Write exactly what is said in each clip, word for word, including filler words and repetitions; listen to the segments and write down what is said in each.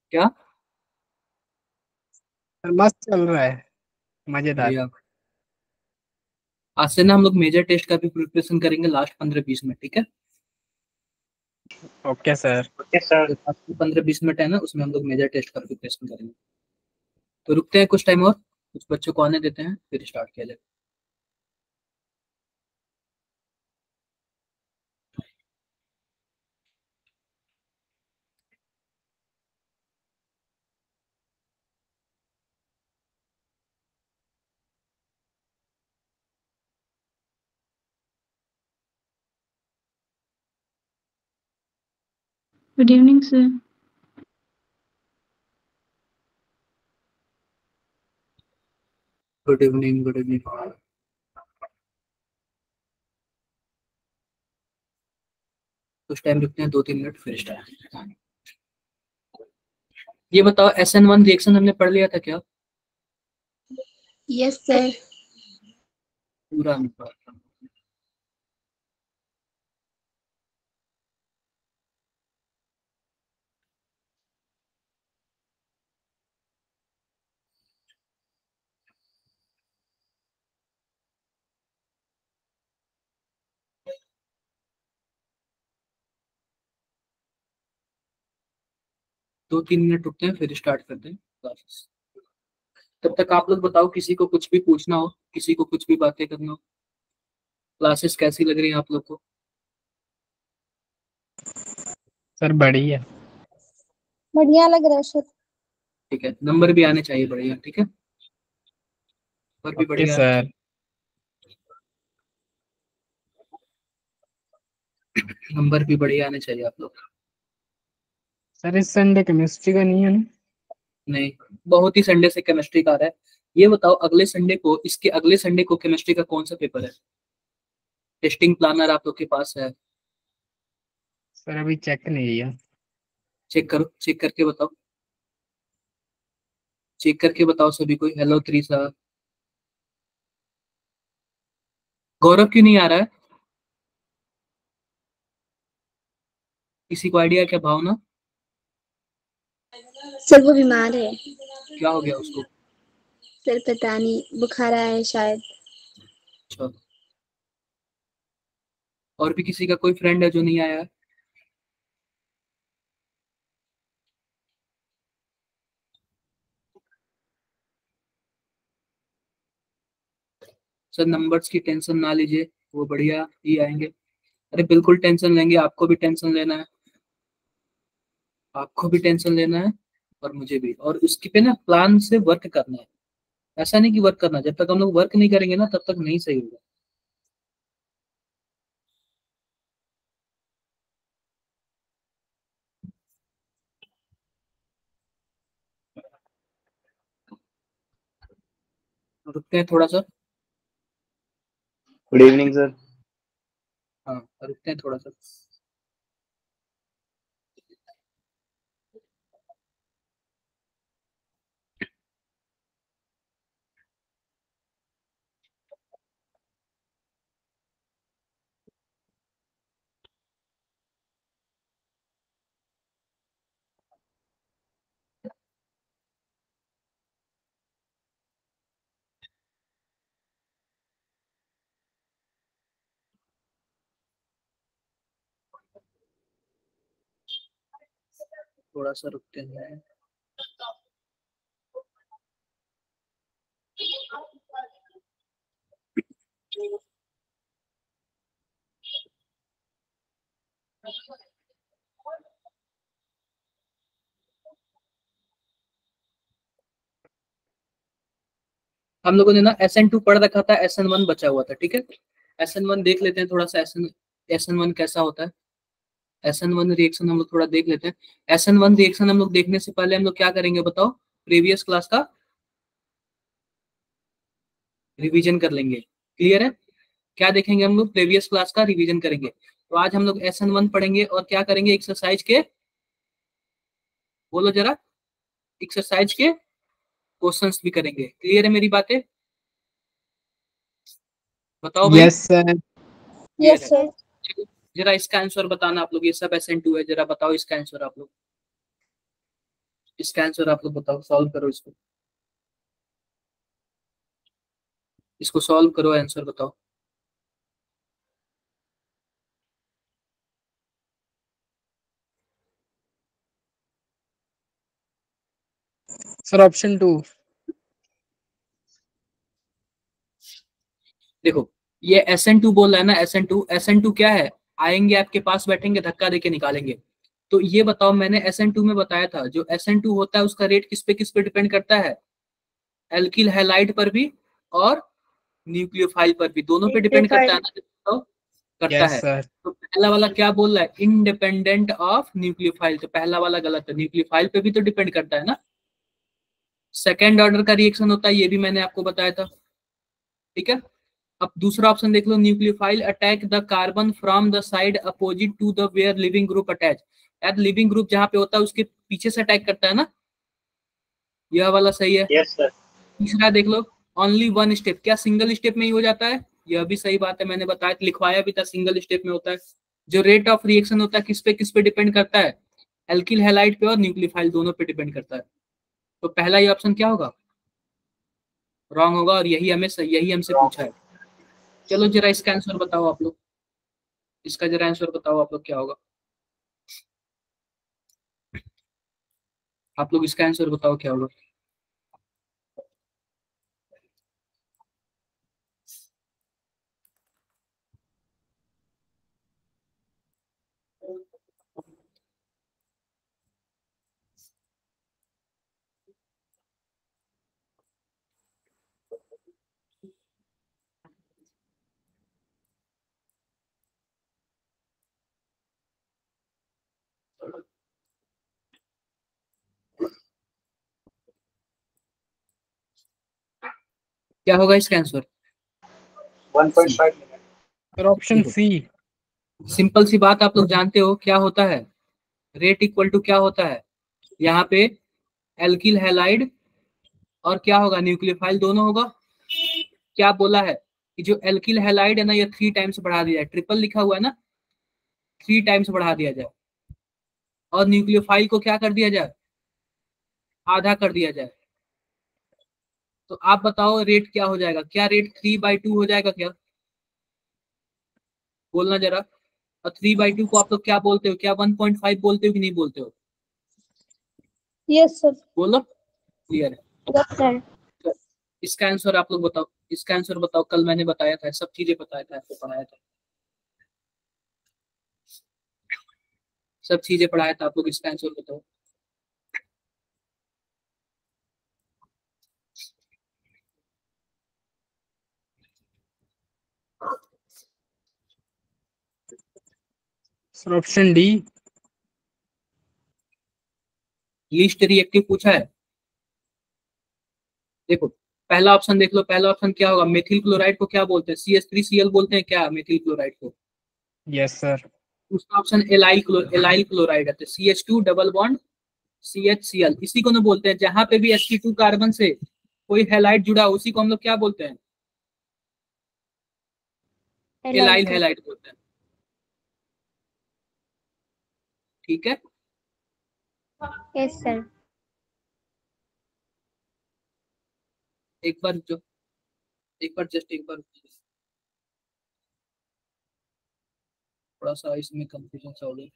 क्या? सर मस्त चल रहा है, मजेदार। बढ़िया। आज से ना हम लोग मेजर टेस्ट का भी प्रिपरेशन करेंगे लास्ट पंद्रह बीस मिनट, ठीक है? Okay sir. Okay sir. पंद्रह बीस मिनट है ना, उसमें हम लोग मेजर टेस्ट का प्रिपरेशन करेंगे। तो रुकते हैं कुछ टाइम और, कुछ बच्चों को आने देते हैं, फिर स्टार्ट किया जाए। Good evening, sir. Good evening, good evening. कुछ टाइम रुकते हैं, दो तीन मिनट, फिर स्टार्ट। ये बताओ, एस एन वन रिएक्शन हमने पढ़ लिया था क्या? Yes, sir. पूरा नहीं पढ़ा। दो तीन मिनट रुकते हैं, फिर स्टार्ट करते हैं क्लासेस। तब तक आप लोग बताओ, किसी को कुछ भी पूछना हो, किसी को कुछ भी बातें करना हो। क्लासेस कैसी लग रही है आप लोग को? सर बढ़िया। बढ़िया लग रहा है सर। ठीक है, नंबर भी आने चाहिए बढ़िया, ठीक है? और भी ओके बढ़िया आने सर। चाहिए, नंबर भी बढ़िया आने चाहिए आप लोग। सर इस संडे केमिस्ट्री का नहीं है ना? नहीं, बहुत ही संडे से केमिस्ट्री का आ रहा है। ये बताओ, अगले संडे को, इसके अगले संडे को केमिस्ट्री का कौन सा पेपर है? टेस्टिंग प्लानर आप लोग के पास है? सर अभी चेक नहीं किया। चेक करो, चेक करके बताओ। चेक करके बताओ सभी कोई। हेलो त्रिसा। गौरव क्यों नहीं आ रहा है? किसी को आइडिया क्या? भावना? सर वो बीमार है। क्या हो गया उसको? सर पता नहीं, बुखार आया है शायद। अच्छा। और भी किसी का कोई फ्रेंड है जो नहीं आया है? सर नंबर्स की टेंशन ना लीजिए, वो बढ़िया ही आएंगे। अरे बिल्कुल टेंशन लेंगे, आपको भी टेंशन लेना है, आपको भी टेंशन लेना है, और मुझे भी। और उसके पे ना प्लान से वर्क करना है। ऐसा नहीं कि वर्क करना, जब तक हम लोग वर्क नहीं करेंगे ना, तब तक नहीं सही होगा। रुकते हैं थोड़ा सा। Good evening sir. हाँ, रुकते हैं थोड़ा सा। थोड़ा सा रुकते हैं। हम लोगों ने ना एस एन टू पढ़ रखा था, एस एन वन बचा हुआ था, ठीक है? एस एन वन देख लेते हैं थोड़ा सा। S N S N one कैसा होता है? एस एन वन रिएक्शन हम लोग थोड़ा देख लेते हैं। एस एन वन रिएक्शन हम लोग देखने से पहले हम लोग क्या करेंगे बताओ? प्रीवियस क्लास का रिवीजन कर लेंगे। क्लियर है? क्या देखेंगे हम लोग? प्रीवियस क्लास का रिवीजन करेंगे। तो आज हम लोग एस एन वन पढ़ेंगे, और क्या करेंगे? एक्सरसाइज के, बोलो जरा, एक्सरसाइज के क्वेश्चंस भी करेंगे। क्लियर है मेरी बातें? बताओ भाई। Yes sir. क्लियर यस है? सर। चलो, जरा इसका आंसर बताना आप लोग। ये सब एस एन टू है, जरा बताओ इसका आंसर आप लोग। इसका आंसर आप लोग बताओ, सॉल्व करो इसको, इसको सॉल्व करो, आंसर बताओ। Sir option two. देखो ये एस एन टू बोल रहा है ना, S N two, S N two क्या है, आएंगे आपके पास बैठेंगे धक्का देके निकालेंगे। तो ये बताओ, मैंने एस एन टू में बताया था जो एस एन टू होता है उसका रेट किस पे किस पे डिपेंड करता है, एल्किल हैलाइड पर भी और न्यूक्लियोफाइल पर भी, दोनों पे डिपेंड करता है ना, तो करता यस है। सर। तो पहला वाला क्या बोल रहा है, इंडिपेंडेंट ऑफ न्यूक्लियोफाइल, तो पहला वाला गलत है, न्यूक्लियोफाइल पे भी तो डिपेंड करता है ना। सेकेंड ऑर्डर का रिएक्शन होता है, ये भी मैंने आपको बताया था, ठीक है। अब दूसरा ऑप्शन देख लो, nucleophile attack the carbon from the side opposite to the where leaving group attach, यार लिविंग ग्रुप जहां पे होता है उसके पीछे से अटैक करता है ना, यह वाला सही है। Yes sir. तीसरा देख लो, ओनली वन स्टेप, क्या सिंगल स्टेप में ही हो जाता है, यह भी सही बात है, मैंने बताया, लिखवाया भी था, सिंगल स्टेप में होता है। जो रेट ऑफ रिएक्शन होता है किस पे किस पे डिपेंड करता है, एल्किल हैलाइड पे और न्यूक्लियोफाइल दोनों पे डिपेंड करता है। तो पहला ही ऑप्शन क्या होगा, रॉन्ग होगा, और यही हमें यही हमसे पूछा है। चलो जरा इसका आंसर बताओ आप लोग, इसका जरा आंसर बताओ आप लोग क्या होगा, आप लोग इसका आंसर बताओ क्या होगा। क्या होगा इसका answer, one point five minute. Sir option C. Simple सी बात, आप लोग जानते हो क्या होता है, रेट इक्वल टू क्या होता है, यहाँ पे एल्किल हैलाइड और क्या होगा, न्यूक्लियोफाइल दोनों होगा। क्या बोला है कि जो एल्किल हैलाइड है ना, ये थ्री टाइम्स बढ़ा दिया जाए, ट्रिपल लिखा हुआ है ना, थ्री टाइम्स बढ़ा दिया जाए, और न्यूक्लियोफाइल को क्या कर दिया जाए, आधा कर दिया जाए। तो आप बताओ रेट क्या हो जाएगा, क्या रेट थ्री बाई टू हो जाएगा क्या, बोलना जरा। और थ्री बाई टू को आप लोग क्या बोलते हो, क्या वन पॉइंट फाइव बोलते हो कि नहीं बोलते हो, यस सर। बोलो, क्लियर है। Yes sir. तो इसका आंसर आप लोग बताओ, इसका आंसर बताओ, कल मैंने बताया था, सब चीजें बताया था, आपको पढ़ाया था, सब चीजें पढ़ाया था, आप लोग इसका आंसर बताओ। Sir option D. Least reactive पूछा है, देखो पहला ऑप्शन देख लो, पहला ऑप्शन क्या होगा, मेथिल क्लोराइड को क्या बोलते हैं, C H three C L बोलते हैं क्या मेथिल क्लोराइड को। Yes sir. दूसरा option allyl chlo allyl chloride है, तो C H two double bond C H C L, इसी को ना बोलते हैं, जहां पे भी एस पी टू कार्बन से कोई हैलाइड जुड़ा उसी को हम लोग क्या बोलते हैं, एलाइल हैलाइड बोलते हैं, ठीक है। Yes sir. एक बार जो एक बार जस्ट एक बार थोड़ा सा इसमें कंफ्यूजन सा हो गया,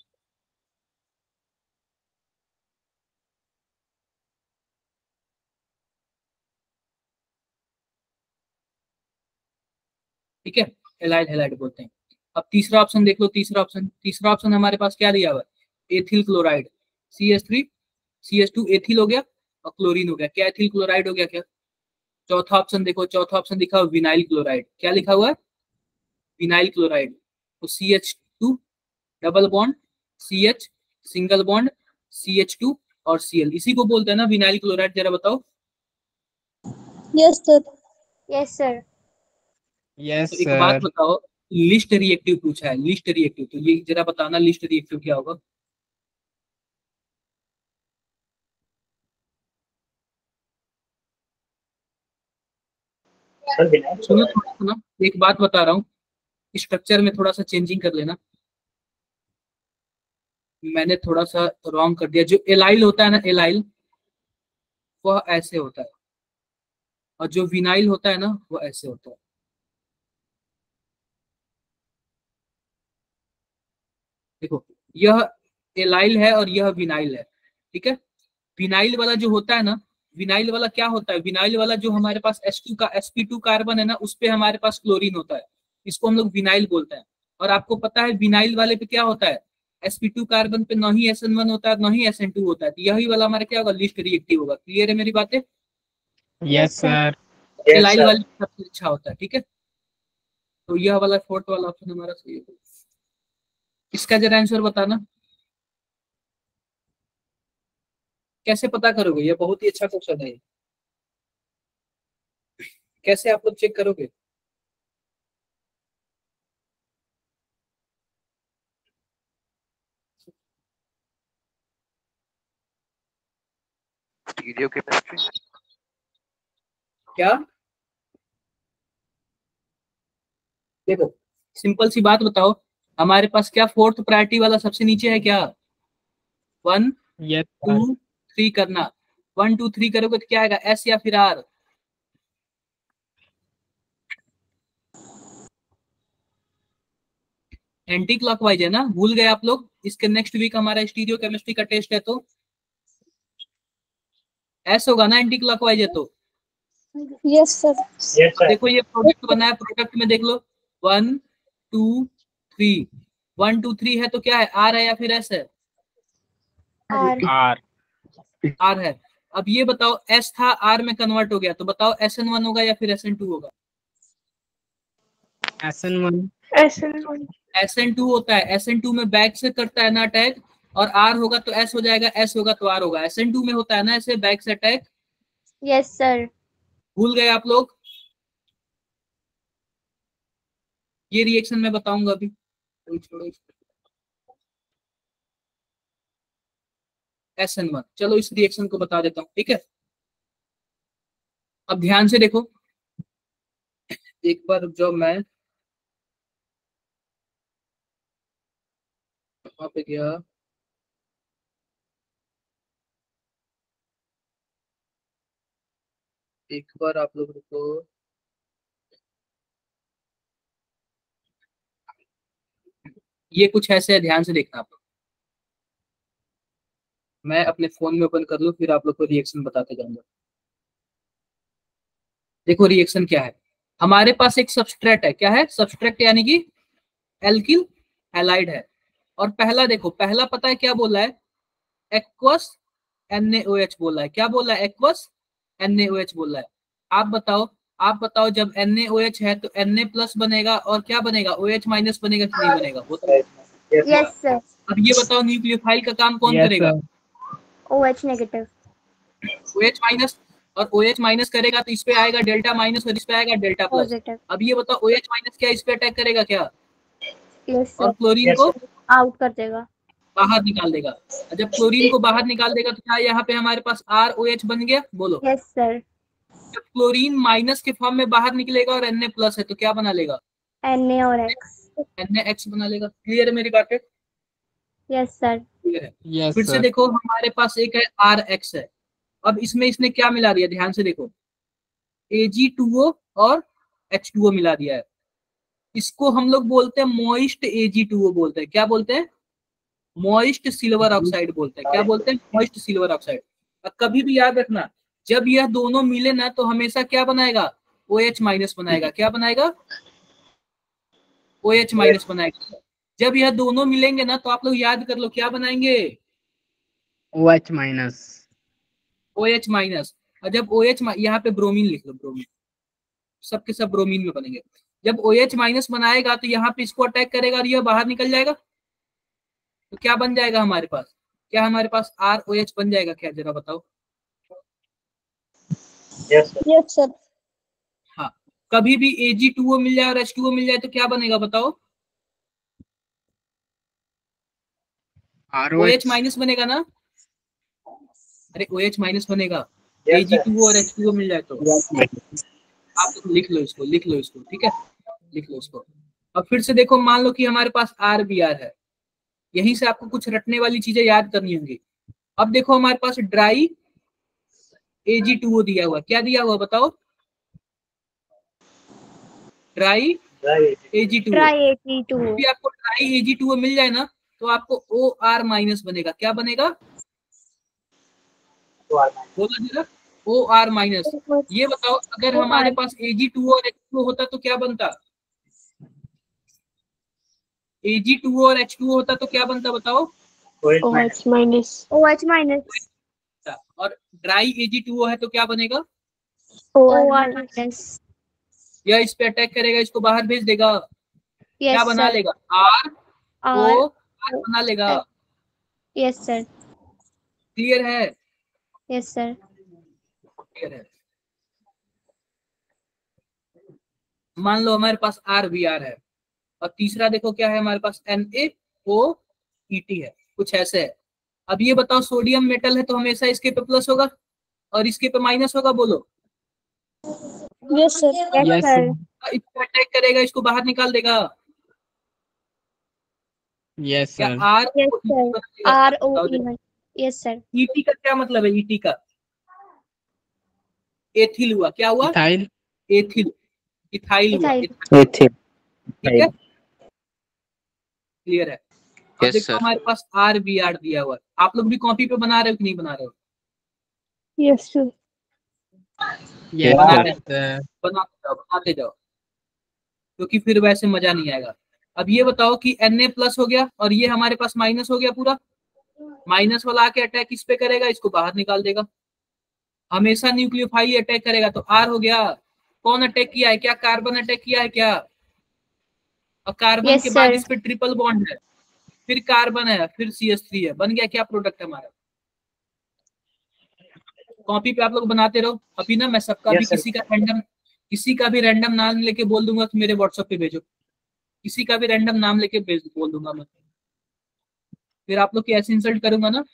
ठीक है, एलाइल हैलाइड बोलते हैं। अब तीसरा ऑप्शन देख लो, तीसरा ऑप्शन तीसरा ऑप्शन हमारे पास क्या दिया हुआ है, ethyl chloride, C H three C H two ethyl हो गया और क्लोरीन हो गया, क्या एथिल क्लोराइड हो गया क्या। चौथा ऑप्शन देखो, चौथा ऑप्शन लिखा हुआ विनाइल क्लोराइड, क्या लिखा हुआ है, विनाइल क्लोराइड, तो C H two double bond C H single bond C H two और सी एल, इसी को बोलते हैं ना विनाइल क्लोराइड, जरा बताओ। Yes sir. Yes sir. Yes तो एक बात सर। बताओ, लिस्ट रिएक्टिव पूछा है, लिस्ट रिएक्टिव, तो ये जरा बताना लिस्ट रिएक्टिव क्या होगा। सर विनाइल सुनो क्लोराइड। थोड़ा सुनो, एक बात बता रहा हूँ, स्ट्रक्चर में थोड़ा सा चेंजिंग कर लेना, मैंने थोड़ा सा रॉन्ग कर दिया। जो एलाइल होता है ना, एलाइल वह ऐसे होता है, और जो विनाइल होता है ना वो ऐसे होता है। देखो, यह एलाइल है और यह विनाइल है, ठीक है। विनाइल वाला जो होता है ना, विनाइल वाला क्या होता है, विनाइल वाला जो हमारे पास एच टू का एस पी टू कार्बन है ना, उस पे हमारे पास क्लोरीन होता है, इसको हम लोग विनाइल बोलते हैं। और आपको पता है विनाइल वाले पे क्या होता है, एस पी टू कार्बन पे ना ही एस एन वन होता है ना ही एस एन टू होता है, तो यही वाला हमारा क्या होगा, लीस्ट रिएक्टिव होगा। क्लियर है मेरी बातें? Yes sir. Yes, allyl sir. वाली सबसे अच्छा होता है, ठीक है। तो यह वाला फोर्थ वाला ऑप्शन हमारा सही है। इसका जरा आंसर बताना, कैसे पता करोगे, ये बहुत ही अच्छा क्वेश्चन है। कैसे आप लोग चेक करोगे? Stereochemistry. क्या? देखो, सिंपल सी बात बताओ, हमारे पास क्या फोर्थ प्रायोरिटी वाला सबसे नीचे है क्या? One yes two sir. Three करना। वन टू थ्री करोगे तो क्या आएगा, एस या फिर आर? एंटी क्लॉकवाइज है ना, भूल गए आप लोग? इसके नेक्स्ट वीक हमारा स्टीरियो केमिस्ट्री का टेस्ट है, तो एस होगा ना, एंटी क्लॉकवाइज है तो। Yes sir. Yes, अब sir. देखो ये प्रोडक्ट बना है, प्रोडक्ट में देख लो, one two three, one two three है तो क्या है, आर है या फिर एस है? आर। आर। आर है। अब ये बताओ, एस था आर में कन्वर्ट हो गया, तो बताओ एस एन वन होगा या फिर एस एन टू होगा? S N one. S N one. S N two होता है, एस एन टू में बैक से करता है ना अटैक, और आर होगा तो एस हो जाएगा, एस होगा तो आर होगा। एस एन टू में होता है ना ऐसे बैक से अटैक। Yes sir. भूल गए आप लोग? ये रिएक्शन मैं बताऊंगा अभी, छोड़ो। एस एन वन, चलो इस रिएक्शन को बता देता हूँ, ठीक है। अब ध्यान से देखो, एक बार जो मैं वहां पे गया, एक बार आप लोग रुको, ये कुछ ऐसे है, ध्यान से देखना आप लोग। मैं अपने फोन में ओपन कर लूं, फिर आप लोग को रिएक्शन बताते जाऊंगा। देखो रिएक्शन क्या है, हमारे पास एक सबस्ट्रेट है, क्या है, सबस्ट्रेट यानी कि एल्किल हैलाइड है। और पहला देखो, पहला पता है क्या बोला है, एक्वस NaOH बोला है। क्या बोला है, एक्वस NaOH बोला है। आप बताओ, आप बताओ, जब NaOH है तो Na प्लस बनेगा और क्या बनेगा, OH माइनस बनेगा कि नहीं बनेगा, वो तो। Yes, yes sir. अब ये बताओ, न्यूक्लियोफाइल का काम कौन यस करेगा, sir. OH negative. OH minus, और OH माइनस करेगा तो इस पे आएगा डेल्टा माइनस और इस पे आएगा डेल्टा प्लस। पॉजिटिव। अब ये बताओ, OH माइनस क्या इस पे अटैक करेगा क्या, यस और सर। क्लोरीन Yes, को sir. आउट कर देगा। बाहर निकाल देगा। और जब क्लोरीन को बाहर निकाल देगा तो क्या यहाँ पे हमारे पास आर ओ एच बन गया, बोलो। Yes sir. जब क्लोरीन माइनस के फॉर्म में बाहर निकलेगा और Na प्लस है तो क्या बना लेगा, Na और एक्स। NaX बना लेगा। क्लियर है मेरी बातें? Yes sir. क्लियर है। यस फिर से सर। देखो, हमारे पास एक है आर एक्स है। अब इसमें इसने क्या मिला दिया, ध्यान से देखो, ए जी टू ओ और एच टू ओ मिला दिया है। इसको हम लोग बोलते हैं मॉइस्ट ए जी टू ओ बोलते हैं। क्या बोलते हैं, मॉइस्ट सिल्वर ऑक्साइड बोलते हैं। क्या बोलते हैं, मॉइस्ट सिल्वर ऑक्साइड। और कभी भी याद रखना, जब यह दोनों मिले ना तो हमेशा क्या बनाएगा, OH माइनस बनाएगा। क्या बनाएगा, OH माइनस बनाएगा। जब यह दोनों मिलेंगे ना तो आप लोग याद कर लो क्या बनाएंगे, OH माइनस। OH minus. और जब OH मा- यहाँ पे ब्रोमीन लिख लो, ब्रोमीन, सबके सब ब्रोमीन में बनेंगे। जब OH माइनस बनाएगा तो यहाँ पे इसको अटैक करेगा और यह बाहर निकल जाएगा, तो क्या बन जाएगा हमारे पास, क्या हमारे पास आर ओ एच बन जाएगा क्या, जरा बताओ। Yes, sir. Yes sir. हाँ, कभी भी ए जी टू ओ मिल जाए और एच टू ओ मिल जाए तो क्या बनेगा बताओ, आरओएच। OH माइनस बनेगा ना। अरे OH माइनस बनेगा, Yes, A G sir. Two O और एच टू ओ मिल जाए तो। आप लोग लिख लो इसको, लिख लो इसको, ठीक है, लिख लो इसको। अब फिर से देखो, मान लो कि हमारे पास आर बी आर है, यहीं से आपको कुछ रटने वाली चीजें याद करनी होंगी। अब देखो हमारे पास ड्राई ए जी टू ओ दिया हुआ, क्या दिया हुआ बताओ? Dry A G two O. Try eighty two भी आपको ड्राई ए जी टू ओ मिल जाए ना तो आपको ओ आर माइनस बनेगा, क्या बनेगा? बोला जरा, ओ आर माइनस। ये बताओ अगर हमारे पास ए जी टू और एच टू होता तो क्या बनता? ए जी टू और एच टू होता तो क्या बनता बताओ? OH माइनस OH माइनस और dry A G two O है तो क्या बनेगा? O R minus. यह इस पे अटैक करेगा, इसको बाहर भेज देगा, क्या बना सर लेगा? आर ओ R आर बना लेगा। यस सर क्लियर है? यस सर क्लियर है। मान लो हमारे पास आर बी आर है और तीसरा देखो क्या है हमारे पास, N A O E T है, कुछ ऐसे है। अब ये बताओ सोडियम मेटल है तो हमेशा इसके पे प्लस होगा और इसके पे माइनस होगा, बोलो। यस सर यस सर इसको अटैक करेगा, इसको बाहर निकाल देगा। यस क्या sir R yes sir R O E yes sir. E T क्या मतलब है? ईटी का एथिल हुआ, क्या हुआ? इथाइल एथिल, इथाइल हुआ, इथाइल ठीक है, क्लियर है। अब Yes, देखो sir. हमारे पास आर बी आर दिया हुआ है, आप लोग भी कॉपी पे बना रहे हो कि नहीं बना रहे हो? यस सर यस बनाते सर बनाते जाओ बनाते जाओ, क्योंकि फिर वैसे मजा नहीं आएगा। अब ये बताओ कि एन ए प्लस हो गया और ये हमारे पास माइनस हो गया, पूरा माइनस वाला आके अटैक इस पे करेगा, इसको बाहर निकाल देगा। हमेशा न्यूक्लियोफाइल अटैक करेगा तो आर हो गया। कौन अटैक किया है? क्या कार्बन अटैक किया है क्या? और कार्बन Yes, के बाद sir. इस पे ट्रिपल बॉन्ड है, फिर कार्बन है, फिर सी एच थ्री है, बन गया क्या प्रोडक्ट हमारा? कॉपी पे आप लोग बनाते रहो। अभी ना मैं सबका Yes, भी sir. किसी का रैंडम किसी का भी रैंडम नाम लेके बोल दूंगा कि मेरे व्हाट्सएप पे भेजो, किसी का भी रैंडम नाम लेके भेज बोल दूंगा मैं, फिर आप लोग की ऐसे इंसल्ट करूंगा ना।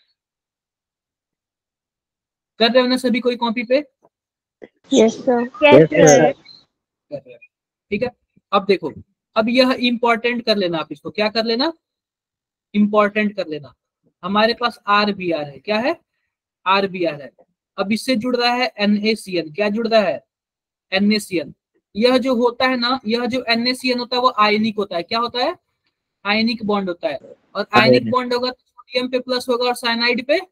कर रहे हो ना सभी कोई कॉपी पे? Yes, sir. Yes, sir. कर रहे हो, ठीक है। अब देखो, अब यह इंपॉर्टेंट कर लेना, आप इसको क्या कर लेना? इंपॉर्टेंट कर लेना। हमारे पास आर बी आर है, क्या है? आर बी आर है। अब इससे जुड़ रहा है एन ए सी एन, क्या जुड़ रहा है? N A C N. यह जो होता है ना, यह जो एन ए सी एन होता है वो आयनिक होता है, क्या होता है? आयनिक बॉन्ड होता है। और आयनिक बॉन्ड होगा तो सोडियम पे प्लस होगा और साइनाइड पे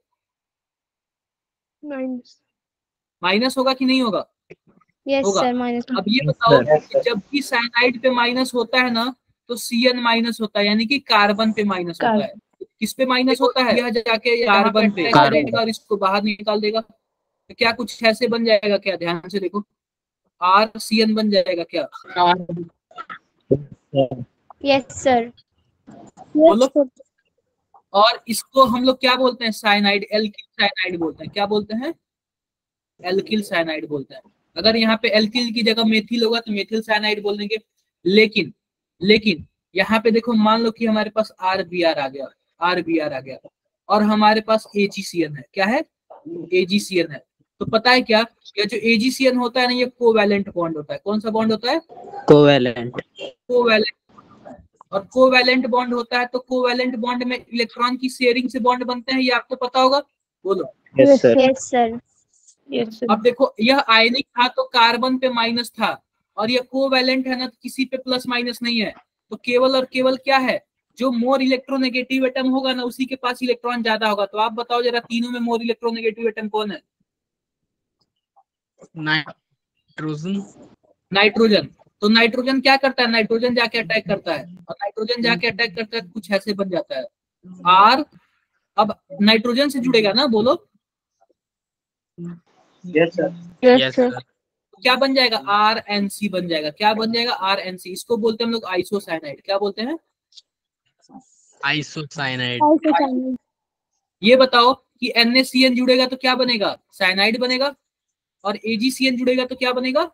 Minus. माइनस होगा कि नहीं होगा? Yes, होगा। sir. Minus. अब ये बताओ Yes, कि sir. जब भी साइनाइड पे माइनस होता है ना तो सी एन माइनस होता है, यानी कि कार्बन पे माइनस होता है। किस पे माइनस होता है? यह जाके कार्बन पे करेगा और इसको बाहर निकाल देगा। तो क्या कुछ ऐसे बन जाएगा क्या? ध्यान से देखो, आर सी एन बन जाएगा क्या? Yes, sir. बोलो। और इसको हम लोग क्या बोलते हैं? साइनाइड, एल्किल साइनाइड बोलते हैं। क्या बोलते हैं? एल्किल साइनाइड बोलते हैं। अगर यहाँ पे एल्किल की जगह मेथिल होगा तो मेथिल साइनाइड बोल देंगे। लेकिन लेकिन यहाँ पे देखो, मान लो कि हमारे पास आर बी आर आ गया, आर बी आर आ गया और हमारे पास ए जी सी एन है, क्या है? ए जी सी एन है। तो पता है क्या, ये जो ए जी सी एन होता है ना, ये कोवैलेंट बॉन्ड होता है। कौन सा बॉन्ड होता है? कोवैलेंट। कोवैलेंट। और कोवैलेंट बॉन्ड होता है तो कोवैलेंट बॉन्ड में इलेक्ट्रॉन की शेयरिंग से बॉन्ड बनते हैं, ये आपको पता होगा, बोलो। Yes, sir. Yes, sir. Yes, sir. अब देखो, यह आयनिक था तो कार्बन पे माइनस था और ये कोवैलेंट है ना तो किसी पे प्लस माइनस नहीं है। तो केवल और केवल क्या है, जो मोर इलेक्ट्रोनेगेटिव एटम होगा ना उसी के पास इलेक्ट्रॉन ज्यादा होगा। तो आप बताओ जरा, तीनों में मोर इलेक्ट्रोनेगेटिव एटम कौन है? नाइट्रोजन। नाइट्रोजन। तो नाइट्रोजन क्या करता है? नाइट्रोजन जाके अटैक करता है और नाइट्रोजन जाके अटैक करता है, कुछ ऐसे बन जाता है आर। अब नाइट्रोजन से जुड़ेगा ना, बोलो। Yes, sir. यस सर क्या बन जाएगा? आर एन सी बन जाएगा। क्या बन जाएगा? R N C. इसको बोलते हैं हम लोग आइसोसाइनाइड। क्या बोलते हैं? आइसोसाइनाइड। ये बताओ कि एन ए सी एन जुड़ेगा तो क्या बनेगा? साइनाइड बनेगा। और ए जी सी एन जुड़ेगा तो क्या बनेगा?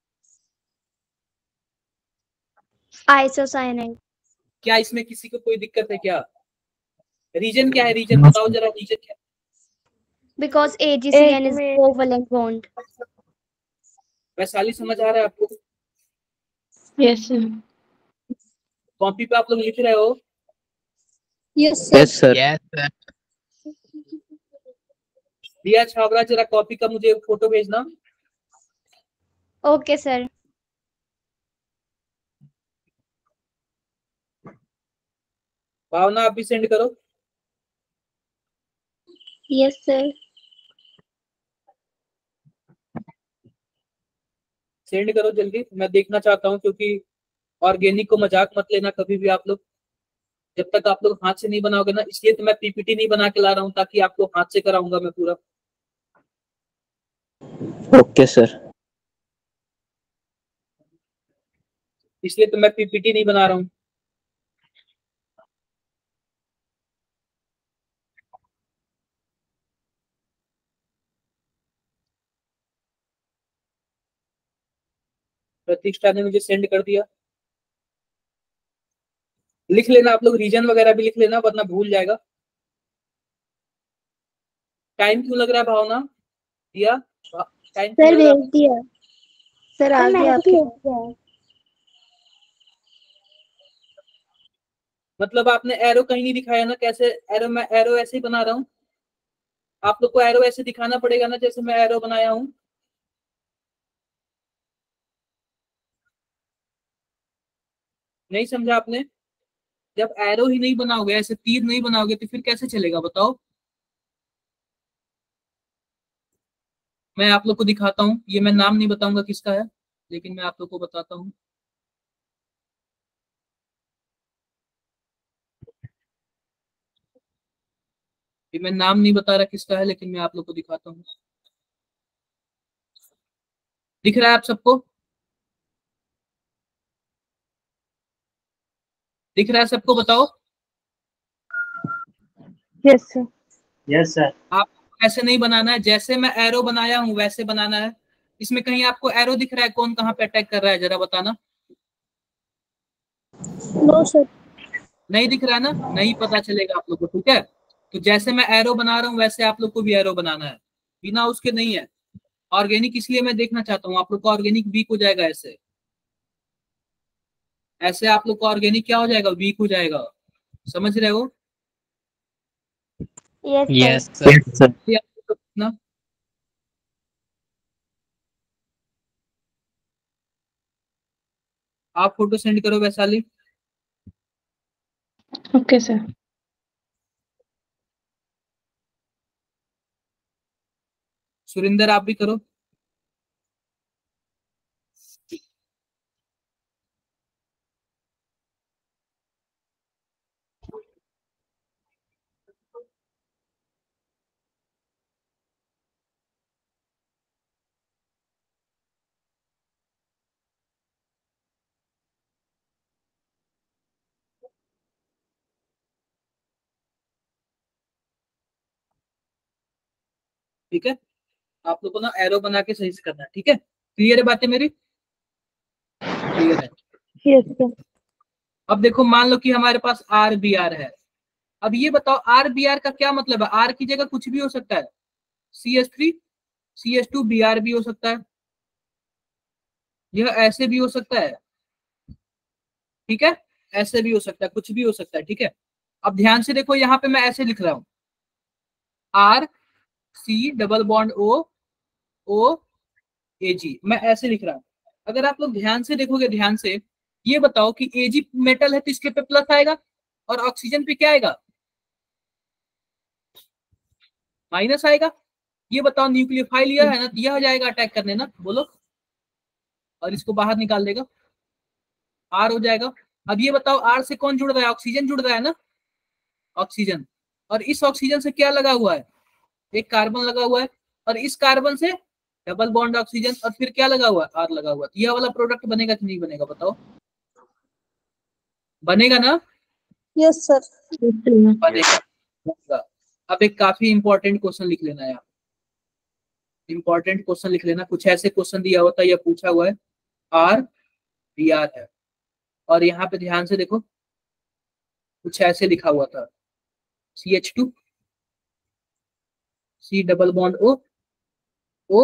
Isocyanide. क्या इसमें किसी को कोई दिक्कत है क्या? रीजन क्या है? रीजन बताओ जरा, रीजन क्या है? Because A G C N is covalent bond. Vaishali समझ आ रहा है आपको? Yes, sir. कॉपी पे आप लोग लिख रहे हो? Yes, sir. Yes sir. Yes sir. Diya Chhabra, जरा कॉपी का मुझे फोटो भेजना। Okay, sir. भावना आप भी सेंड करो। Yes, sir. सेंड करो जल्दी, मैं देखना चाहता हूँ, क्योंकि ऑर्गेनिक को मजाक मत लेना कभी भी आप लोग। जब तक आप लोग हाथ से नहीं बनाओगे ना, इसलिए तो मैं पीपीटी नहीं बना के ला रहा हूँ, ताकि आपको हाथ से कराऊंगा मैं पूरा। Okay sir. इसलिए तो मैं पीपीटी नहीं बना रहा हूँ। प्रतीक्षा ने मुझे सेंड कर दिया। लिख लेना आप लोग, रीजन वगैरह भी लिख लेना, वरना भूल जाएगा। टाइम क्यों लग रहा है भावना? दिया टाइम क्यों सर लग रहा भेज दिया। सर आ गया आपके पास। मतलब आपने एरो कहीं नहीं दिखाया ना? कैसे एरो? मैं एरो ऐसे ही बना रहा हूँ। आप लोग को एरो ऐसे दिखाना पड़ेगा ना, जैसे मैं एरो बनाया हूँ। नहीं समझा आपने? जब एरो ही नहीं बनाओगे, ऐसे तीर नहीं बनाओगे, तो फिर कैसे चलेगा बताओ? मैं आप लोग को दिखाता हूँ। ये मैं नाम नहीं बताऊंगा किसका है, लेकिन मैं आप लोग को बताता हूँ। ये मैं नाम नहीं बता रहा किसका है, लेकिन मैं आप लोग को दिखाता हूँ। दिख रहा है आप सबको? दिख रहा है सबको? बताओ। Yes sir. Yes, sir. आपको ऐसे नहीं बनाना है, जैसे मैं एरो बनाया हूँ वैसे बनाना है। इसमें कहीं आपको एरो दिख रहा है? कौन कहाँ पे अटैक कर रहा है, जरा बताना। No sir. नहीं दिख रहा है ना? नहीं पता चलेगा आप लोग को, ठीक है? तो जैसे मैं एरो बना रहा हूँ, वैसे आप लोग को भी एरो बनाना है, बिना उसके नहीं है। ऑर्गेनिक इसलिए मैं देखना चाहता हूँ, आप लोग का ऑर्गेनिक वीक हो जाएगा ऐसे। ऐसे आप लोग का ऑर्गेनिक क्या हो जाएगा? वीक हो जाएगा। समझ रहे हो? Yes yes sir. सर। ये आप लोग को ना, आप फोटो सेंड करो वैशाली। Okay sir. सुरिंदर आप भी करो। ठीक है, आप लोग को ना एरो बना के सही से करना है, ठीक है? क्लियर है बातें मेरी? क्लियर है? Yes sir. अब देखो, मान लो कि हमारे पास आर बी आर है। अब ये बताओ, आर बी आर का क्या मतलब है? आर की जगह कुछ भी हो सकता है। C H three C H two B R भी हो सकता है, यह ऐसे भी हो सकता है, ठीक है? ऐसे भी हो सकता है, कुछ भी हो सकता है, ठीक है? अब ध्यान से देखो, यहाँ पे मैं ऐसे लिख रहा हूँ, R C double bond O O A G, मैं ऐसे लिख रहा हूँ। अगर आप लोग ध्यान से देखोगे, ध्यान से, ये बताओ कि एजी मेटल है तो इसके पे प्लस आएगा, और ऑक्सीजन पे क्या आएगा? माइनस आएगा। ये बताओ, न्यूक्लियोफाइल यह है ना, यह हो जाएगा अटैक करने ना, बोलो, और इसको बाहर निकाल देगा, आर हो जाएगा। अब ये बताओ, आर से कौन जुड़ रहा है? ऑक्सीजन जुड़ रहा है ना, ऑक्सीजन। और इस ऑक्सीजन से क्या लगा हुआ है? एक कार्बन लगा हुआ है, और इस कार्बन से डबल बॉन्ड ऑक्सीजन, और फिर क्या लगा हुआ है? आर लगा हुआ है। यह वाला प्रोडक्ट बनेगा कि नहीं बनेगा, बताओ? बनेगा ना? Yes sir. बनेगा। अब एक काफी इंपॉर्टेंट क्वेश्चन लिख लेना यार, इंपॉर्टेंट क्वेश्चन लिख लेना। कुछ ऐसे क्वेश्चन दिया होता है, या पूछा हुआ है, आर बी आर है, और यहाँ पे ध्यान से देखो, कुछ ऐसे लिखा हुआ था, C H two C double bond O O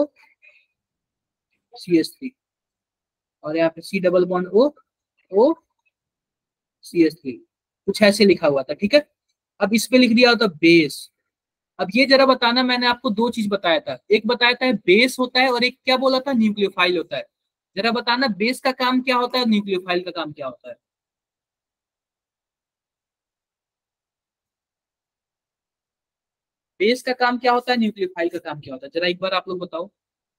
C H three, और यहाँ पे C double bond O O C H three, कुछ ऐसे लिखा हुआ था, ठीक है? अब इस पे लिख दिया होता बेस। अब ये जरा बताना, मैंने आपको दो चीज बताया था, एक बताया था बेस होता है और एक क्या बोला था, न्यूक्लियोफाइल होता है। जरा बताना बेस का काम क्या होता है, न्यूक्लियोफाइल का काम क्या होता है। बेस का काम क्या होता है, न्यूक्लियोफाइल का काम क्या होता है, जरा एक बार आप लोग बताओ।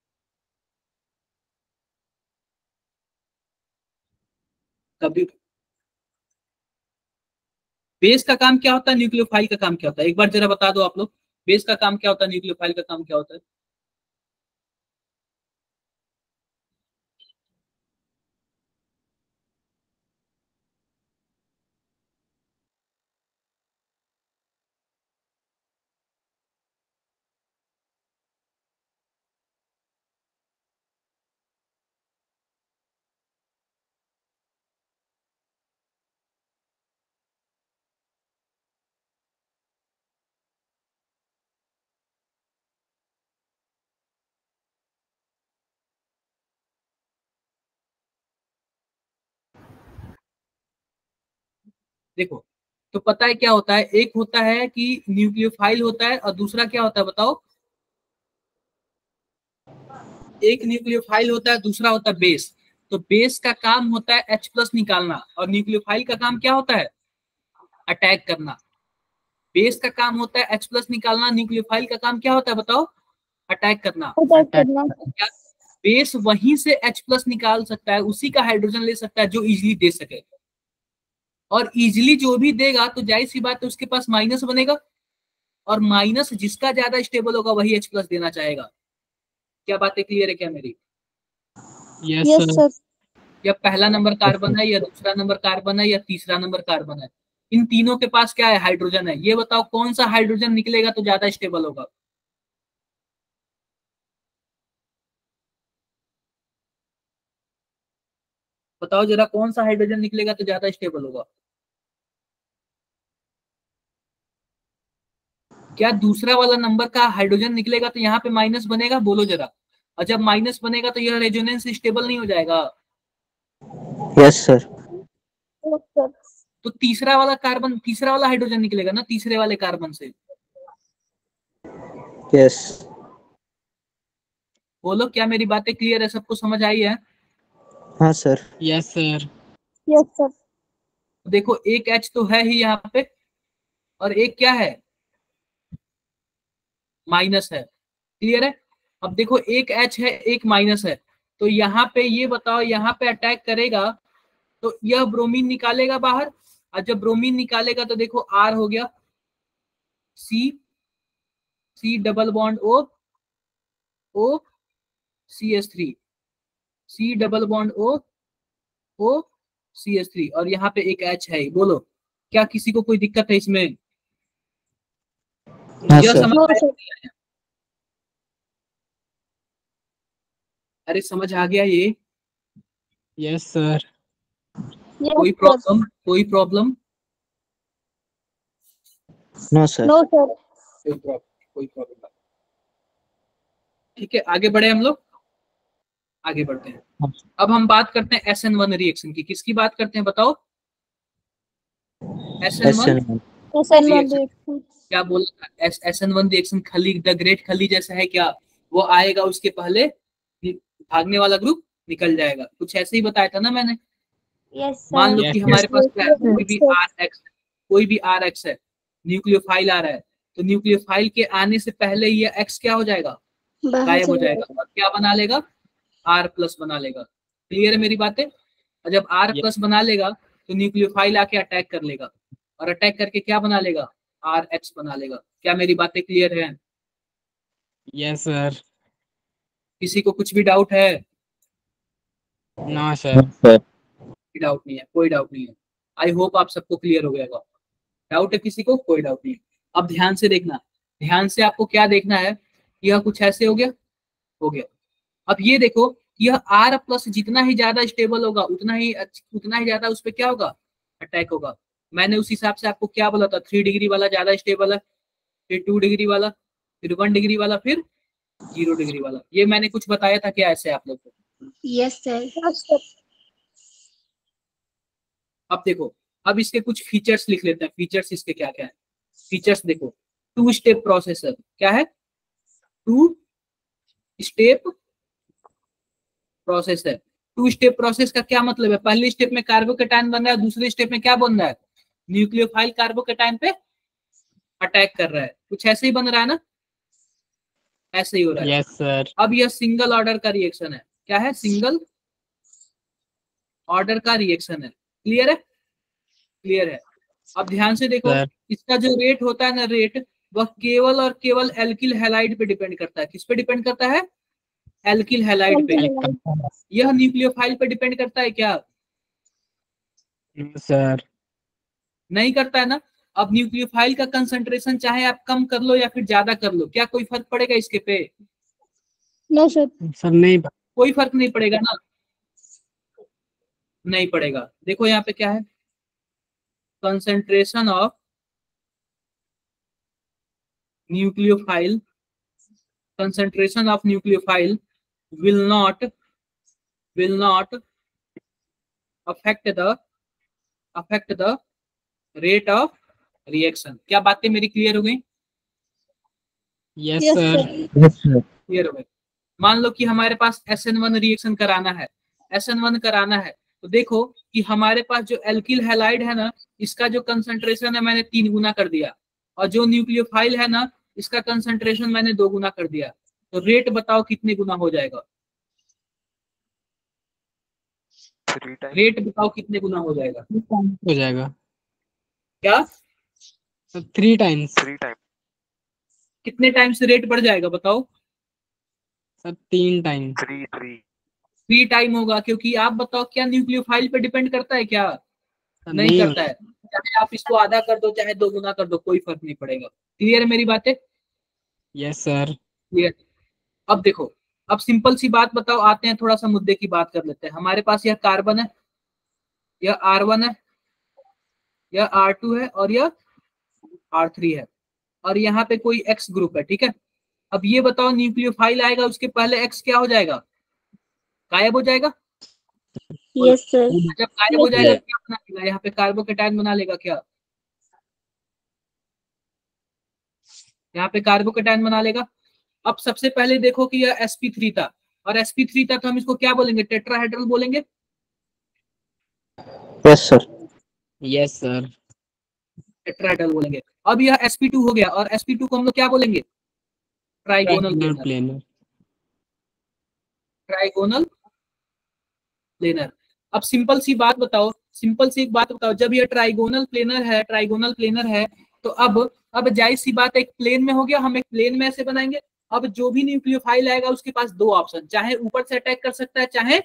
कभी बेस का काम क्या होता है, न्यूक्लियोफाइल का काम क्या होता है, एक बार जरा बता दो आप लोग। बेस का काम क्या होता है, न्यूक्लियोफाइल का काम क्या होता है। देखो, तो पता है क्या होता है, एक होता है कि न्यूक्लियोफाइल होता है और दूसरा क्या होता है बताओ। एक न्यूक्लियोफाइल होता है, दूसरा होता है बेस। तो बेस का काम होता है H प्लस निकालना और न्यूक्लियोफाइल का काम क्या होता है, अटैक करना। बेस का काम होता है H प्लस निकालना, न्यूक्लियोफाइल का काम क्या होता है बताओ, अटैक करना। अटैक करना। क्या बेस वहीं से H प्लस निकाल सकता है, उसी का हाइड्रोजन ले सकता है जो इजीली दे सके, और इजीली जो भी देगा तो जाहिर सी बात है उसके पास माइनस बनेगा, और माइनस जिसका ज्यादा स्टेबल होगा वही H प्लस देना चाहेगा। क्या बातें क्लियर है क्या मेरी। Yes yes sir. सर। या पहला नंबर कार्बन है या दूसरा नंबर कार्बन है या तीसरा नंबर कार्बन है, इन तीनों के पास क्या है, हाइड्रोजन है। ये बताओ कौन सा हाइड्रोजन निकलेगा तो ज्यादा स्टेबल होगा। बताओ जरा कौन सा हाइड्रोजन निकलेगा तो ज्यादा स्टेबल होगा। क्या दूसरा वाला नंबर का हाइड्रोजन निकलेगा तो यहाँ पे माइनस बनेगा, बोलो जरा। और जब माइनस बनेगा तो यह रेजोनेंस स्टेबल नहीं हो जाएगा। Yes sir. Yes sir. तो तीसरा वाला कार्बन, तीसरा वाला हाइड्रोजन निकलेगा ना तीसरे वाले कार्बन से। यस। बोलो क्या मेरी बातें क्लियर है, सबको समझ आई है। हाँ sir. Yes sir. Yes sir. देखो एक H तो है ही यहाँ पे, और एक क्या है, माइनस है। क्लियर है। अब देखो एक H है एक माइनस है, तो यहाँ पे ये बताओ, यहाँ पे अटैक करेगा तो यह ब्रोमीन निकालेगा बाहर, और जब ब्रोमीन निकालेगा तो देखो R हो गया, C, C double bond O, O C H three, C double bond O, O C H three, और यहाँ पे एक H है। बोलो क्या किसी को कोई दिक्कत है इसमें। हाँ यह सर। समझ नो आया? सर। अरे समझ आ गया ये। Yes sir. कोई यस सर। प्रॉब्लम, कोई problem, no sir. No sir. कोई प्रॉब्लम, कोई प्रॉब्लम। ठीक है आगे बढ़े हम लोग, आगे बढ़ते हैं। अब हम बात करते हैं एस एन वन रिएक्शन की। किसकी बात करते हैं बताओ, S N S one N one. Yes sir. No reaction. Reaction. क्या बोला था, S S N one reaction Khali, the great Khali जैसा है क्या, वो आएगा उसके पहले भागने वाला ग्रुप निकल जाएगा, कुछ ऐसे ही बताया था ना मैंने। Yes sir. मान लो Yes, कि sir. हमारे पास क्या है, कोई भी सर। आर एक्स, कोई भी आर एक्स है, न्यूक्लियोफाइल आ रहा है, तो न्यूक्लियोफाइल के आने से पहले ये एक्स क्या हो जाएगा, बाहर गायब हो चले जाएगा, और क्या बना लेगा, आर प्लस बना लेगा। क्लियर है मेरी बातें। और जब आर Yes. प्लस बना लेगा तो न्यूक्लियोफाइल आके अटैक कर लेगा, और अटैक करके क्या बना लेगा, आर एच बना लेगा। क्या मेरी बातें क्लियर है, Yes, sir. किसी को कुछ भी डाउट है। No, sir. कोई डाउट नहीं है, कोई डाउट नहीं है। आई होप आप सबको क्लियर हो गया होगा। डाउट है किसी को, कोई डाउट नहीं है। अब ध्यान से देखना, ध्यान से आपको क्या देखना है, यह कुछ ऐसे हो गया, हो गया। अब ये देखो, यह आर प्लस जितना ही ज्यादा स्टेबल होगा उतना ही उतना ही ज्यादा उस पर क्या होगा, अटैक होगा। मैंने उस हिसाब से आपको क्या बोला था, थ्री डिग्री वाला ज्यादा स्टेबल है, फिर टू डिग्री वाला, फिर वन डिग्री वाला, फिर जीरो डिग्री वाला। ये मैंने कुछ बताया था क्या ऐसे आप लोग को। Yes sir. Yes sir. अब देखो, अब इसके कुछ फीचर्स लिख लेते हैं, फीचर्स इसके क्या क्या है। फीचर्स देखो, टू स्टेप प्रोसेसर, क्या है, टू स्टेप प्रोसेस है। टू स्टेप प्रोसेस का क्या मतलब है, पहले स्टेप में कार्बोकेटायन बन रहा है, दूसरे स्टेप में क्या बन रहा है, न्यूक्लियोफाइल कार्बोकेटायन पे अटैक कर रहा है, कुछ ऐसे ही बन रहा है ना, ऐसे ही हो रहा है। Yes sir. अब यह सिंगल ऑर्डर का रिएक्शन है, क्या है, सिंगल ऑर्डर का रिएक्शन है। क्लियर है, क्लियर है। अब ध्यान से देखो, सर इसका जो रेट होता है ना, रेट, वह केवल और केवल एल्किल हैलाइड पे डिपेंड करता है। किस पे डिपेंड करता है, एल्किल हैलाइड पे। यह न्यूक्लियोफाइल पे डिपेंड करता है क्या, सर नहीं करता है ना। अब न्यूक्लियोफाइल का कंसंट्रेशन चाहे आप कम कर लो या फिर ज्यादा कर लो, क्या कोई फर्क पड़ेगा इसके पे, नो सर। सर नहीं कोई फर्क नहीं पड़ेगा ना, नहीं पड़ेगा। देखो यहाँ पे क्या है, concentration of nucleophile, concentration of nucleophile will not will not affect the affect the rate of reaction। क्या बातें मेरी क्लियर हो गई, yes yes sir. Sir. Yes sir. Clear हो गई। मान लो कि हमारे पास एस एन वन रिएक्शन कराना है, एस एन वन कराना है, तो देखो कि हमारे पास जो एल्किल हैलाइड है ना, इसका जो कंसंट्रेशन है मैंने तीन गुना कर दिया, और जो न्यूक्लियोफाइल है ना, इसका कंसंट्रेशन मैंने दो गुना कर दिया। तो रेट बताओ कितने गुना हो जाएगा, रेट बताओ कितने गुना हो जाएगा, हो जाएगा क्या थ्री टाइम्स। कितने टाइम से रेट बढ़ जाएगा बताओ, सर तीन टाइम। थ्री टाइम होगा, क्योंकि आप बताओ क्या न्यूक्लियोफाइल पे डिपेंड करता है क्या, सर नहीं नहीं करता है। चाहे आप इसको आधा कर दो चाहे दो गुना कर दो, कोई फर्क नहीं पड़ेगा। क्लियर है मेरी बातें, यस सर। क्लियर। अब देखो, अब सिंपल सी बात बताओ, आते हैं थोड़ा सा मुद्दे की बात कर लेते हैं। हमारे पास यह कार्बन है, यह आर वन है, यह आर टू है, और यह आर थ्री है, और यहाँ पे कोई एक्स ग्रुप है, ठीक है। अब ये बताओ, न्यूक्लियोफाइल आएगा, उसके पहले एक्स क्या हो जाएगा, गायब हो जाएगा। Yes sir. जब गायब हो जाएगा क्या बना लेगा, यहाँ पे कार्बोकेटायन बना लेगा क्या, यहाँ पे कार्बोकेटायन बना लेगा। अब सबसे पहले देखो कि यह एस पी थ्री था, और एस पी थ्री था तो हम इसको क्या बोलेंगे, टेट्राहेड्रल बोलेंगे। Yes sir. Yes sir. Tetrahedral बोलेंगे। अब यह एस पी टू हो गया, और एस पी टू को हम लोग क्या बोलेंगे, trigonal planar. Planar. Trigonal planar. अब सिंपल सी बात बताओ, सिंपल सी एक बात बताओ, जब यह ट्राइगोनल प्लेनर है, ट्राइगोनल प्लेनर है, तो अब अब जाहिर सी बात, एक प्लेन में हो गया, हम एक प्लेन में ऐसे बनाएंगे। अब जो भी न्यूक्लियोफाइल आएगा उसके पास दो ऑप्शन, चाहे ऊपर से अटैक कर सकता है, चाहे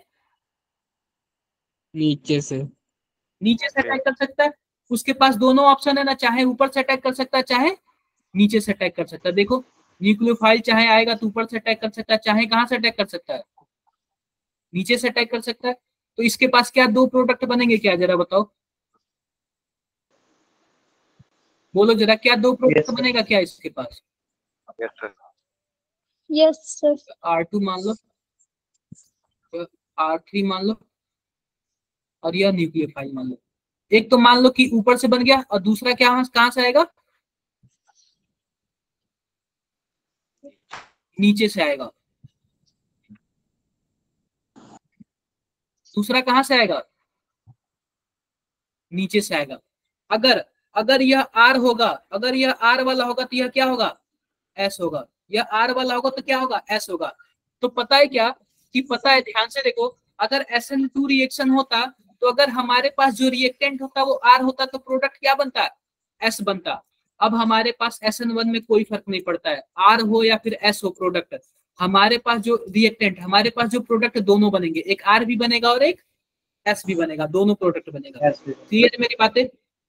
नीचे से। नीचे से अटैक कर सकता है। उसके पास दोनों ऑप्शन है ना, चाहे ऊपर से अटैक कर सकता है, चाहे नीचे से अटैक कर सकता है। देखो, न्यूक्लियोफाइल चाहे आएगा तो ऊपर से अटैक कर सकता है, चाहे कहां से अटैक कर सकता है, नीचे से अटैक कर सकता है। तो इसके पास क्या दो प्रोडक्ट बनेंगे क्या, जरा बताओ, बोलो जरा, क्या दो प्रोडक्ट Yes, बनेगा क्या इसके पास, यस सर। आर टू मान लो, आर थ्री मान लो, और यह न्यूक्लियोफाइल मान लो। एक तो मान लो कि ऊपर से बन गया, और दूसरा क्या कहां से आएगा, नीचे से आएगा। दूसरा कहां से आएगा, नीचे से आएगा। अगर अगर यह आर होगा, अगर यह आर वाला होगा तो यह क्या होगा, एस होगा। यह आर वाला होगा तो क्या होगा, एस होगा। तो पता है क्या, कि पता है, ध्यान से देखो, अगर एस एन टू रिएक्शन होता, तो अगर हमारे पास जो रिएक्टेंट होता वो आर होता, तो प्रोडक्ट क्या बनता, एस बनता। अब हमारे पास एस एन वन में कोई फर्क नहीं पड़ता है, आर हो या फिर एस हो प्रोडक्ट, हमारे पास जो रिएक्टेंट, हमारे पास जो प्रोडक्ट दोनों बनेंगे, एक आर भी बनेगा और एक एस भी बनेगा, दोनों प्रोडक्ट बनेगा। क्लियर है मेरी बातें।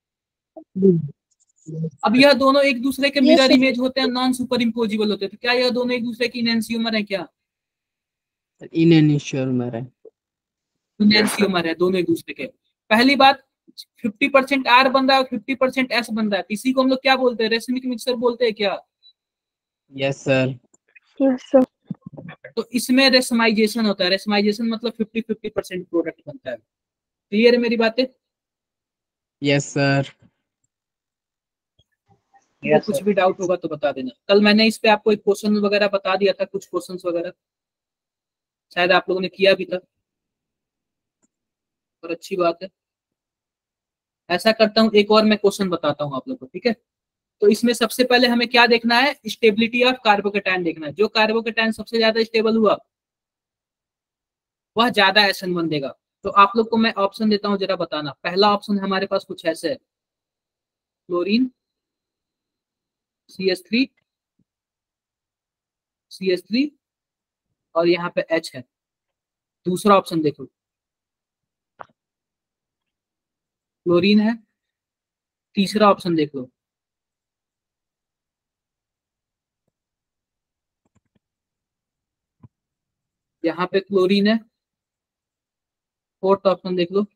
अब यह दोनों एक दूसरे के Yes, मिरर sir. इमेज होते हैं, नॉन सुपर इम्पोजिबल होते हैं, तो क्या यह दोनों एक दूसरे की इनएंसियोमर है क्या, इनएंसियोमर है। इनएंसियोमर है दोनों एक दूसरे के। पहली बात, फिफ्टी परसेंट आर बन रहा है और फिफ्टी परसेंट एस बन रहा है, इसी को हम लोग क्या बोलते हैं, रेसमिक मिक्सर बोलते हैं क्या। Yes sir. Yes sir. तो इसमें रेसमाइजेशन होता है, रेसमाइजेशन मतलब फिफ्टी फिफ्टी परसेंट प्रोडक्ट बनता है। क्लियर है मेरी बातें। Yes sir. तो कुछ भी डाउट होगा तो बता देना। कल मैंने इस पे आपको एक क्वेश्चन वगैरह बता दिया था, कुछ क्वेश्चंस वगैरह शायद आप लोगों ने किया भी था, और अच्छी बात है। ऐसा करता हूँ, एक और मैं क्वेश्चन बताता हूँ आप लोगों को, ठीक है। तो इसमें सबसे पहले हमें क्या देखना है, स्टेबिलिटी ऑफ कार्बोकेटायन देखना है। जो कार्बोकेटायन सबसे ज्यादा स्टेबल हुआ वह ज्यादा एस एन वन देगा। तो आप लोग को मैं ऑप्शन देता हूँ, जरा बताना। पहला ऑप्शन हमारे पास कुछ ऐसे है, chlorine, C H three, C H three और यहाँ पे H है। दूसरा ऑप्शन देखो, क्लोरीन है। तीसरा ऑप्शन देख लो, यहाँ पे क्लोरीन है। फोर्थ ऑप्शन देख लो,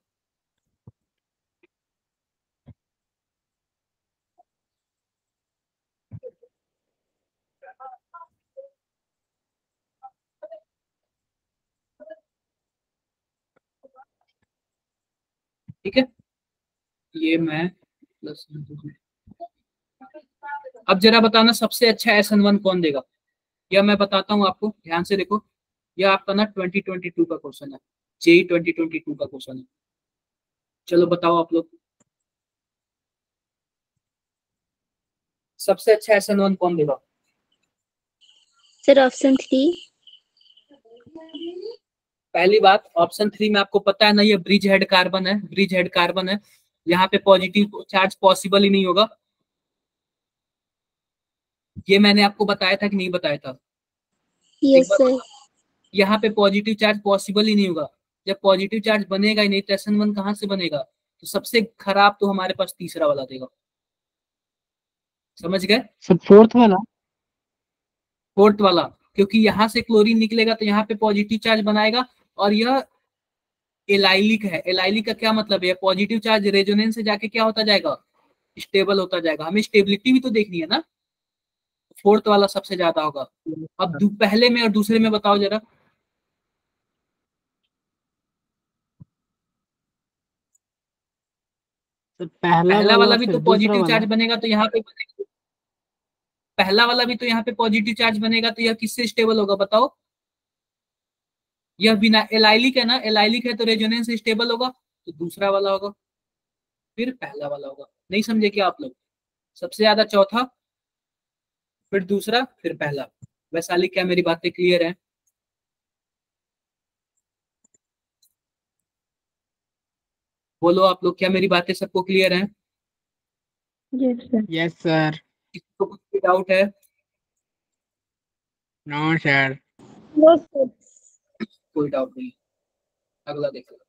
ठीक है। ये मैं प्लस, अब जरा बताना सबसे अच्छा एस एन वन कौन देगा। यह मैं बताता हूँ आपको, ध्यान से देखो। यह आपका ना ट्वेंटी ट्वेंटी टू का क्वेश्चन है, जेई ट्वेंटी ट्वेंटी टू का क्वेश्चन है। चलो बताओ आप लोग, सबसे अच्छा एस एन वन कौन देगा। Sir option three. पहली बात, ऑप्शन थ्री में आपको पता है ना, ये ब्रिज हेड कार्बन है, ब्रिज हेड कार्बन है। यहाँ पे पॉजिटिव चार्ज पॉसिबल ही नहीं होगा। ये मैंने आपको बताया था कि नहीं बताया था, एक यस बार सर। बताओ। यहाँ पे पॉजिटिव चार्ज पॉसिबल ही नहीं होगा। जब पॉजिटिव चार्ज बनेगा ही नहीं तो एस एन वन कहाँ से बनेगा। तो सबसे खराब तो हमारे पास तीसरा वाला देगा, समझ गए। सर फोर्थ वाला। फोर्थ वाला, क्योंकि यहाँ से क्लोरीन निकलेगा तो यहाँ पे पॉजिटिव चार्ज बनाएगा, और यह एलाइलिक है। एलाइलिक का क्या मतलब है, पॉजिटिव चार्ज रेजोनेंस से जाके क्या होता जाएगा, स्टेबल होता जाएगा। हमें स्टेबिलिटी भी तो देखनी है ना। फोर्थ वाला सबसे ज्यादा होगा। अब दू- पहले में और दूसरे में बताओ जरा। सर पहला पहला वाला वाला भी फिर तो दूसरा पॉजिटिव वाला। चार्ज बनेगा तो यहाँ पे, पहला वाला भी तो यहाँ पे पॉजिटिव चार्ज बनेगा तो यह किससे स्टेबल होगा बताओ। यह बिना एलाइलिक है ना, एलाइलिक है तो रेजोनेंस स्टेबल होगा, तो दूसरा वाला होगा, फिर पहला वाला होगा। नहीं समझे क्या आप लोग। सबसे ज्यादा चौथा, फिर दूसरा, फिर पहला। वैशाली, क्या मेरी बातें क्लियर है। बोलो आप लोग, क्या मेरी बातें सबको क्लियर है। Yes sir. Yes sir. किसी को कुछ भी डाउट है। No sir. Yes sir. कोई डाउट नहीं। अगला देखो,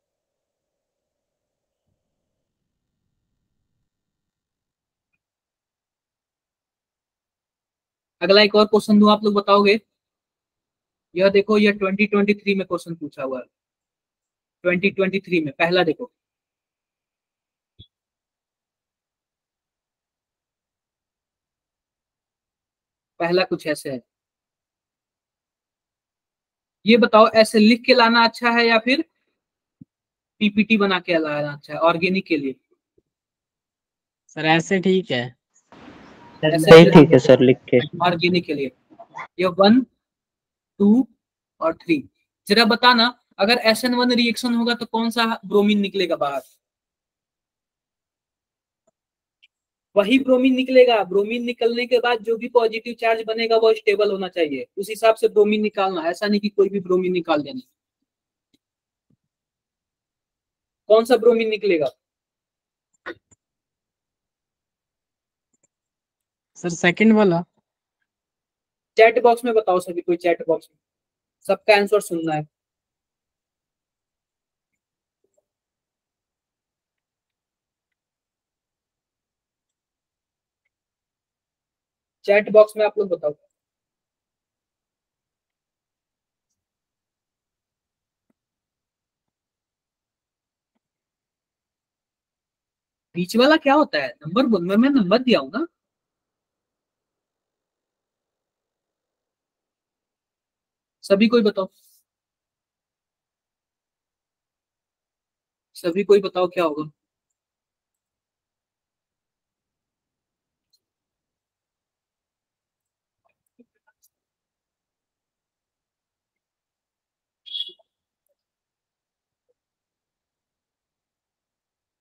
अगला एक और क्वेश्चन दूं, आप लोग बताओगे। यह देखो, यह ट्वेंटी ट्वेंटी थ्री में क्वेश्चन पूछा हुआ है। ट्वेंटी ट्वेंटी थ्री में पहला देखो, पहला कुछ ऐसे है। ये बताओ, ऐसे लिख के लाना अच्छा है या फिर पीपीटी बना के लाना अच्छा है ऑर्गेनिक के लिए। सर ऐसे ठीक है। ऐसे सही अच्छा ठीक है सर, लिख के। ऑर्गेनिक के लिए। ये वन, टू और थ्री। जरा बताना, अगर एस एन वन रिएक्शन होगा तो कौन सा ब्रोमीन निकलेगा बाहर। वही ब्रोमीन निकलेगा। ब्रोमीन निकलने के बाद जो भी पॉजिटिव चार्ज बनेगा वो स्टेबल होना चाहिए, उस हिसाब से ब्रोमीन निकालना। ऐसा नहीं कि कोई भी ब्रोमीन निकाल देना। कौन सा ब्रोमीन निकलेगा। सर सेकंड वाला। चैट बॉक्स में बताओ सभी कोई, चैट बॉक्स में सबका आंसर सुनना है। चैट बॉक्स में आप लोग बताओ। बीच वाला क्या होता है, नंबर बोल, मैं मैं नंबर दिया हूँ ना। सभी कोई बताओ, सभी कोई बताओ क्या होगा।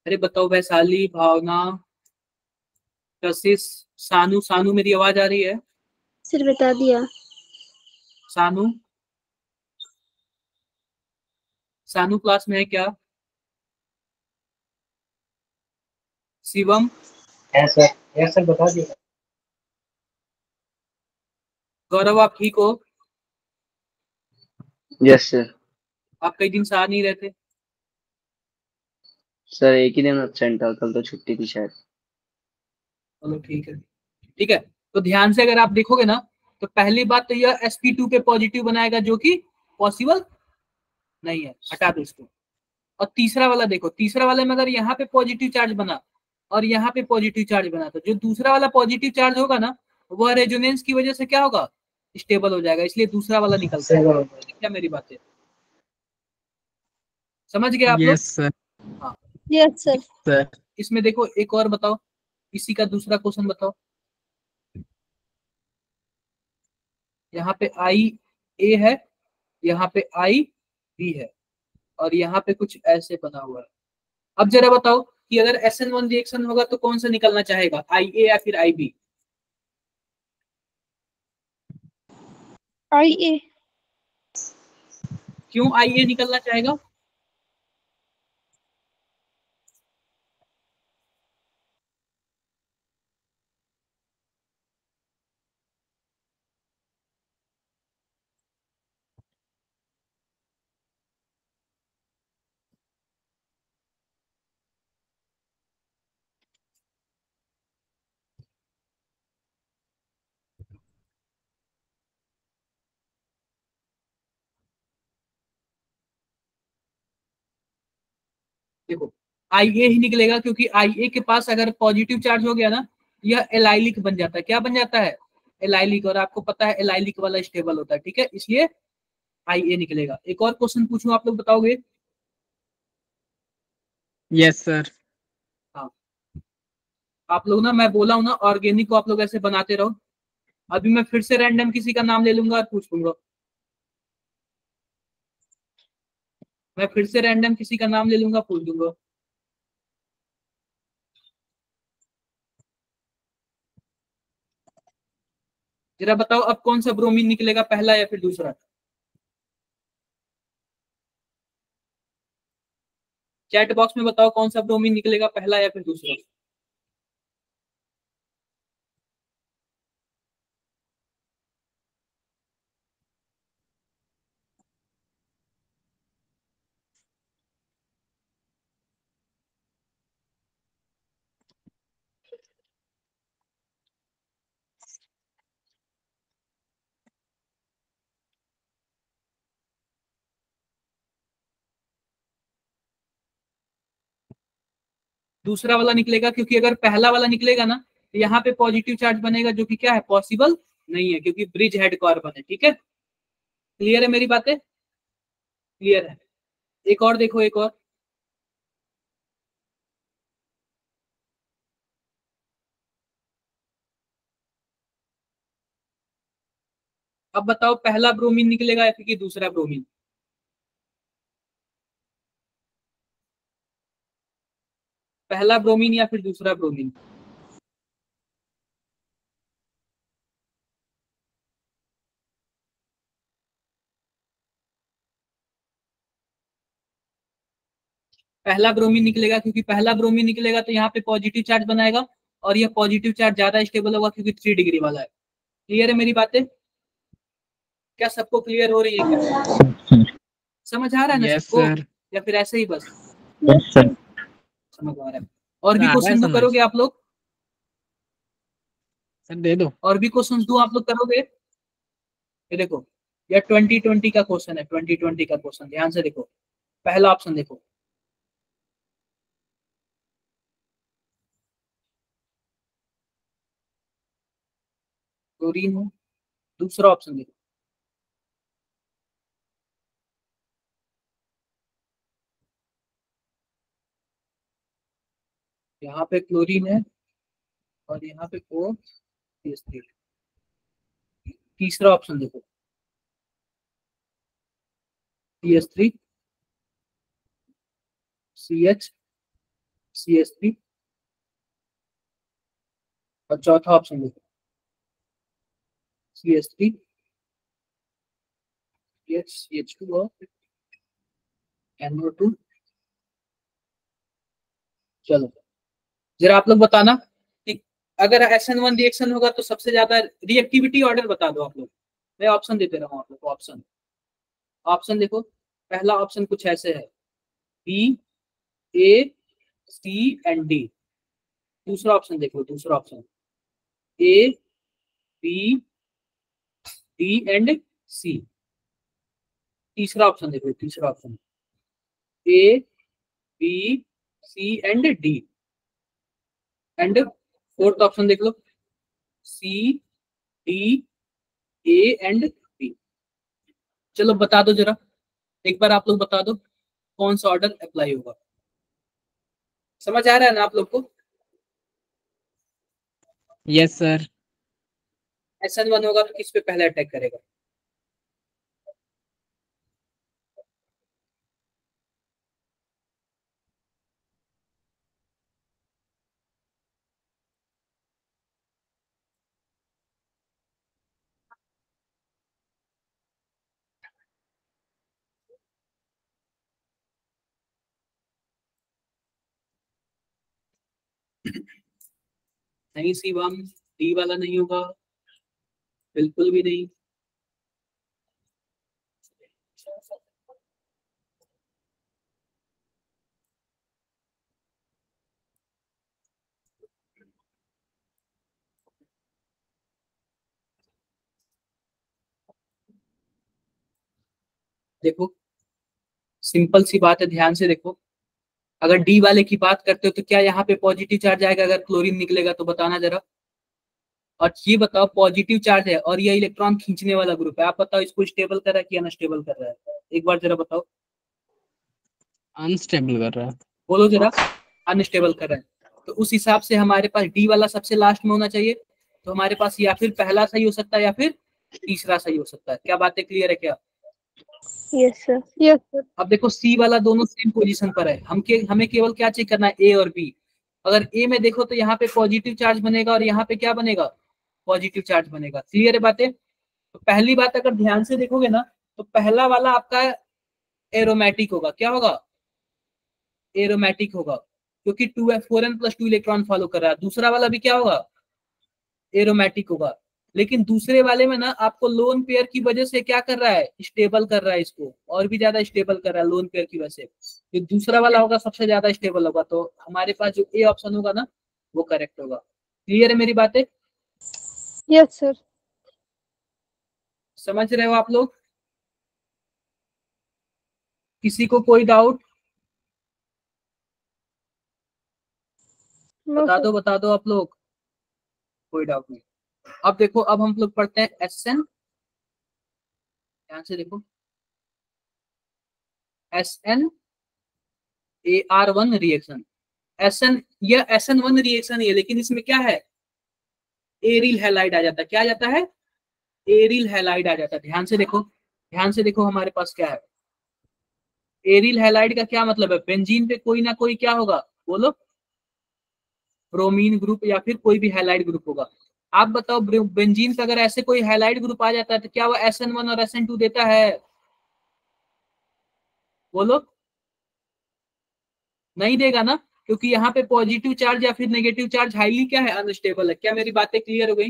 अरे बताओ वैशाली, भावना, कशिश, सानू। सानू मेरी आवाज आ रही है? सर बता दिया। सानू, सानू क्लास में है क्या? शिवम, है सर, है सर, बता दिया। गौरव, आप ठीक हो? Yes sir. आप कई दिन से आ नहीं रहते। सर एक ही दिन एब्सेंट था, कल तो छुट्टी थी शायद। चलो ठीक है, ठीक है। तो ध्यान से अगर आप देखोगे ना, तो पहली बात तो यह एस पी टू पे पॉजिटिव बनाएगा, जो कि पॉसिबल नहीं है, हटा दो इसको। और तीसरा वाला देखो, तीसरा वाले में अगर यहाँ पे पॉजिटिव चार्ज बना और यहाँ पे पॉजिटिव चार्ज बना, तो जो दूसरा वाला पॉजिटिव चार्ज होगा ना, वह रेजोनेंस की वजह से क्या होगा, स्टेबल हो जाएगा, इसलिए दूसरा वाला निकलता है। क्या मेरी बात है, समझ गए आप लोग? Yes sir. हाँ, यस सर। सर इसमें देखो एक और बताओ, इसी का दूसरा क्वेश्चन बताओ। यहाँ पे आई ए है, यहाँ पे आई बी है, और यहाँ पे कुछ ऐसे बना हुआ है। अब जरा बताओ कि अगर एस एन वन रिएक्शन होगा तो कौन सा निकलना चाहेगा, आई ए या फिर आई बी? आई ए। क्यों आई ए निकलना चाहेगा? देखो, आई ए ही निकलेगा, क्योंकि आई ए के पास अगर पॉजिटिव चार्ज हो गया ना, यह एलाइलिक बन जाता है। क्या बन जाता है? एलाइलिक। और आपको पता है एलाइलिक वाला स्टेबल होता है, ठीक है, इसलिए आई ए निकलेगा। एक और क्वेश्चन पूछूं, आप लोग बताओगे? Yes sir. हाँ, आप लोग ना, मैं बोला हूं ना, ऑर्गेनिक को आप लोग ऐसे बनाते रहो। अभी मैं फिर से रैंडम किसी का नाम ले लूंगा और पूछ लूंगा। मैं फिर से रैंडम किसी का नाम ले लूंगा, पूछ दूंगा। जरा बताओ अब कौन सा ब्रोमीन निकलेगा, पहला या फिर दूसरा? चैट बॉक्स में बताओ कौन सा ब्रोमीन निकलेगा, पहला या फिर दूसरा? दूसरा वाला निकलेगा, क्योंकि अगर पहला वाला निकलेगा ना, तो यहाँ पे पॉजिटिव चार्ज बनेगा, जो कि क्या है, पॉसिबल नहीं है, क्योंकि ब्रिज हेड कार्बन है। ठीक है, क्लियर है मेरी बातें? क्लियर है। एक और देखो, एक और। अब बताओ पहला ब्रोमीन निकलेगा या फिर दूसरा ब्रोमीन? पहला ब्रोमीन या फिर दूसरा ब्रोमीन? पहला ब्रोमीन निकलेगा, क्योंकि पहला ब्रोमीन निकलेगा तो यहाँ पे पॉजिटिव चार्ज बनाएगा, और यह पॉजिटिव चार्ज ज्यादा स्टेबल होगा, क्योंकि थ्री डिग्री वाला है। क्लियर है मेरी बातें? क्या सबको क्लियर हो रही है क्या? समझ आ रहा है ना यस सबको, सर। या फिर ऐसे ही बस यस सर। समझ आ रहा है? और भी आ रहा है क्वेश्चन दो, समझ। करोगे आप लोग? सर दे दो। और भी क्वेश्चन दो, आप लोग करोगे? ये देखो, यह ट्वेंटी ट्वेंटी का क्वेश्चन है, ट्वेंटी ट्वेंटी का क्वेश्चन, ध्यान से देखो। पहला ऑप्शन देखो, क्लोरीन है। दूसरा ऑप्शन देखो, यहाँ पे क्लोरीन है और यहाँ पे ओ सी एच थ्री। तीसरा ऑप्शन देखो, C H three C H C H three, और चौथा ऑप्शन देखो C H three, C H two और एन ओ टू। चलो जरा आप लोग बताना कि अगर एस एन वन रिएक्शन होगा तो सबसे ज्यादा रिएक्टिविटी ऑर्डर बता दो आप लोग। मैं ऑप्शन देते रहा हूँ आप लोग को। ऑप्शन ऑप्शन देखो, पहला ऑप्शन कुछ ऐसे है, B, A, C and D. दूसरा ऑप्शन देखो, दूसरा option A, B, D and C. तीसरा ऑप्शन देखो, तीसरा option A, B, C and D. And fourth option देख लो, C, D, A and B. चलो बता दो जरा, एक बार आप लोग बता दो कौन सा ऑर्डर अप्लाई होगा। समझ आ रहा है ना आप लोग को? Yes sir. S N one होगा तो किस पे पहले अटैक करेगा? नहीं शिवम, डी वाला नहीं होगा, बिल्कुल भी नहीं। देखो सिंपल सी बात है, ध्यान से देखो। अगर डी वाले की बात करते हो तो क्या यहाँ पे पॉजिटिव चार्ज आएगा अगर क्लोरीन निकलेगा? तो बताना जरा। और ये बताओ पॉजिटिव चार्ज है और ये इलेक्ट्रॉन खींचने वाला ग्रुप है, आप बताओ इसको स्टेबल कर रहा है कि अनस्टेबल कर रहा है? एक बार जरा बताओ। अनस्टेबल कर रहा है। बोलो जरा। अनस्टेबल कर रहा है। तो उस हिसाब से हमारे पास डी वाला सबसे लास्ट में होना चाहिए। तो हमारे पास या फिर पहला सही हो सकता है या फिर तीसरा सही हो सकता है। क्या बातें क्लियर है क्या? Yes sir. Yes sir. अब देखो सी वाला दोनों सेम पोजीशन पर है, हम के हमें केवल क्या चेक करना है, ए और बी। अगर ए में देखो तो यहाँ पे पॉजिटिव चार्ज बनेगा और यहाँ पे क्या बनेगा? पॉजिटिव चार्ज बनेगा। क्लियर है बातें? तो पहली बात अगर ध्यान से देखोगे ना तो पहला वाला आपका एरोमेटिक होगा। क्या होगा? एरोमेटिक होगा, क्योंकि two F four N plus two electron follow कर रहा है। दूसरा वाला भी क्या होगा? एरोमेटिक होगा। लेकिन दूसरे वाले में ना आपको लोन पेयर की वजह से क्या कर रहा है? स्टेबल कर रहा है, इसको और भी ज्यादा स्टेबल कर रहा है लोन पेयर की वजह से। तो दूसरा वाला होगा सबसे ज्यादा स्टेबल होगा। तो हमारे पास जो ए ऑप्शन होगा ना वो करेक्ट होगा। क्लियर है मेरी बातें? Yes sir. समझ रहे हो आप लोग? किसी को कोई डाउट? बता दो बता दो आप लोग, कोई डाउट नहीं। अब देखो, अब हम लोग पढ़ते हैं एस एन। ध्यान से देखो, S N A R one reaction. S N, यह एस एन वन रिएक्शन है, लेकिन इसमें क्या है? एरिल हैलाइड आ जाता है। क्या आ जाता है? एरिल हैलाइड आ जाता है। ध्यान से देखो, ध्यान से देखो हमारे पास क्या है। एरिल हैलाइड का क्या मतलब है? बेंजीन पे कोई ना कोई क्या होगा? बोलो। ब्रोमीन ग्रुप या फिर कोई भी हैलाइड ग्रुप होगा। आप बताओ बेंजीन पे अगर ऐसे कोई हैलाइड ग्रुप आ जाता है तो क्या वो एस एन वन और एस एन टू देता है? बोलो। नहीं देगा ना, क्योंकि यहाँ पे पॉजिटिव चार्ज या फिर नेगेटिव चार्ज हाईली क्या है? अनस्टेबल है। क्या मेरी बातें क्लियर हो गई?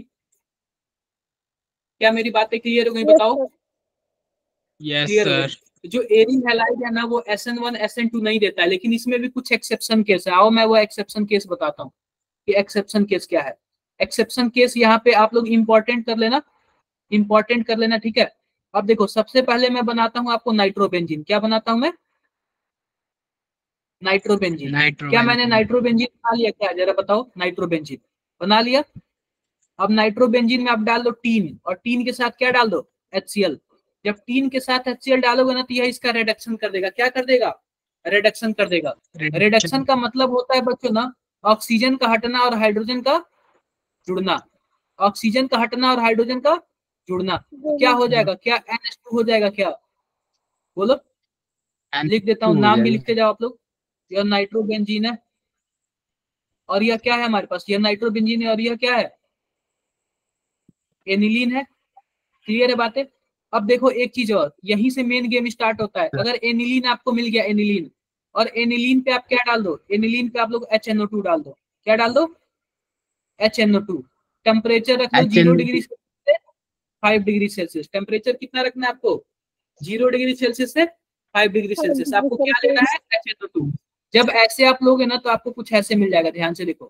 क्या मेरी बातें क्लियर हो गई? बताओ। यस क्लियर हो गई? सर। जो एरिल हैलाइड है ना वो S N one S N two नहीं देता है, लेकिन इसमें भी कुछ एक्सेप्शन केस है। आओ मैं वो एक्सेप्शन केस बताता हूँ कि एक्सेप्शन केस क्या है। एक्सेप्शन केस यहाँ पे आप लोग इंपॉर्टेंट कर लेना, इंपॉर्टेंट कर लेना, ठीक है। अब देखो सबसे पहले मैं बनाता हूँ आपको नाइट्रोबेंजीन। क्या बनाता हूँ मैं? नाइट्रोबेंजीन। क्या मैंने नाइट्रोबेंजीन बना लिया क्या? जरा बताओ। नाइट्रोबेंजीन बना लिया। अब नाइट्रोबेंजीन में आप डाल दो टीन, और टीन के साथ क्या डाल दो? H C L. जब टीन के साथ एच सी एल डालोगे ना तो यह इसका रिडक्शन कर देगा। क्या कर देगा? रिडक्शन कर देगा। रिडक्शन का मतलब होता है बच्चों ना ऑक्सीजन का हटना और हाइड्रोजन का जुड़ना। ऑक्सीजन का हटना और हाइड्रोजन का जुड़ना। क्या हो जाएगा? क्या एन एच टू हो जाएगा? क्या बोलो? लिख देता हूँ, नाम भी लिखते जाओ आप लोग। यह नाइट्रोबेंजीन है, और यह क्या है हमारे पास, यह नाइट्रोबेंजीन है और यह क्या है, एनिलीन है। क्लियर है बातें। अब देखो एक चीज और, यहीं से मेन गेम स्टार्ट होता है। अगर एनिलीन आपको मिल गया, एनिलीन, और एनिलीन पे आप क्या डाल दो, एनिलीन पे आप लोग एच एन ओ टू डाल दो। क्या डाल दो, H N O two. Temperature रख लो जीरो डिग्री से फाइव डिग्री सेल्सियस। टेम्परेचर कितना रखना है आपको, जीरो डिग्री सेल्सियस से फाइव डिग्री सेल्सियस। आपको क्या लेना है, एच एन ओ टू। जब ऐसे आप लोगे ना तो आपको कुछ ऐसे मिल जाएगा, ध्यान से देखो।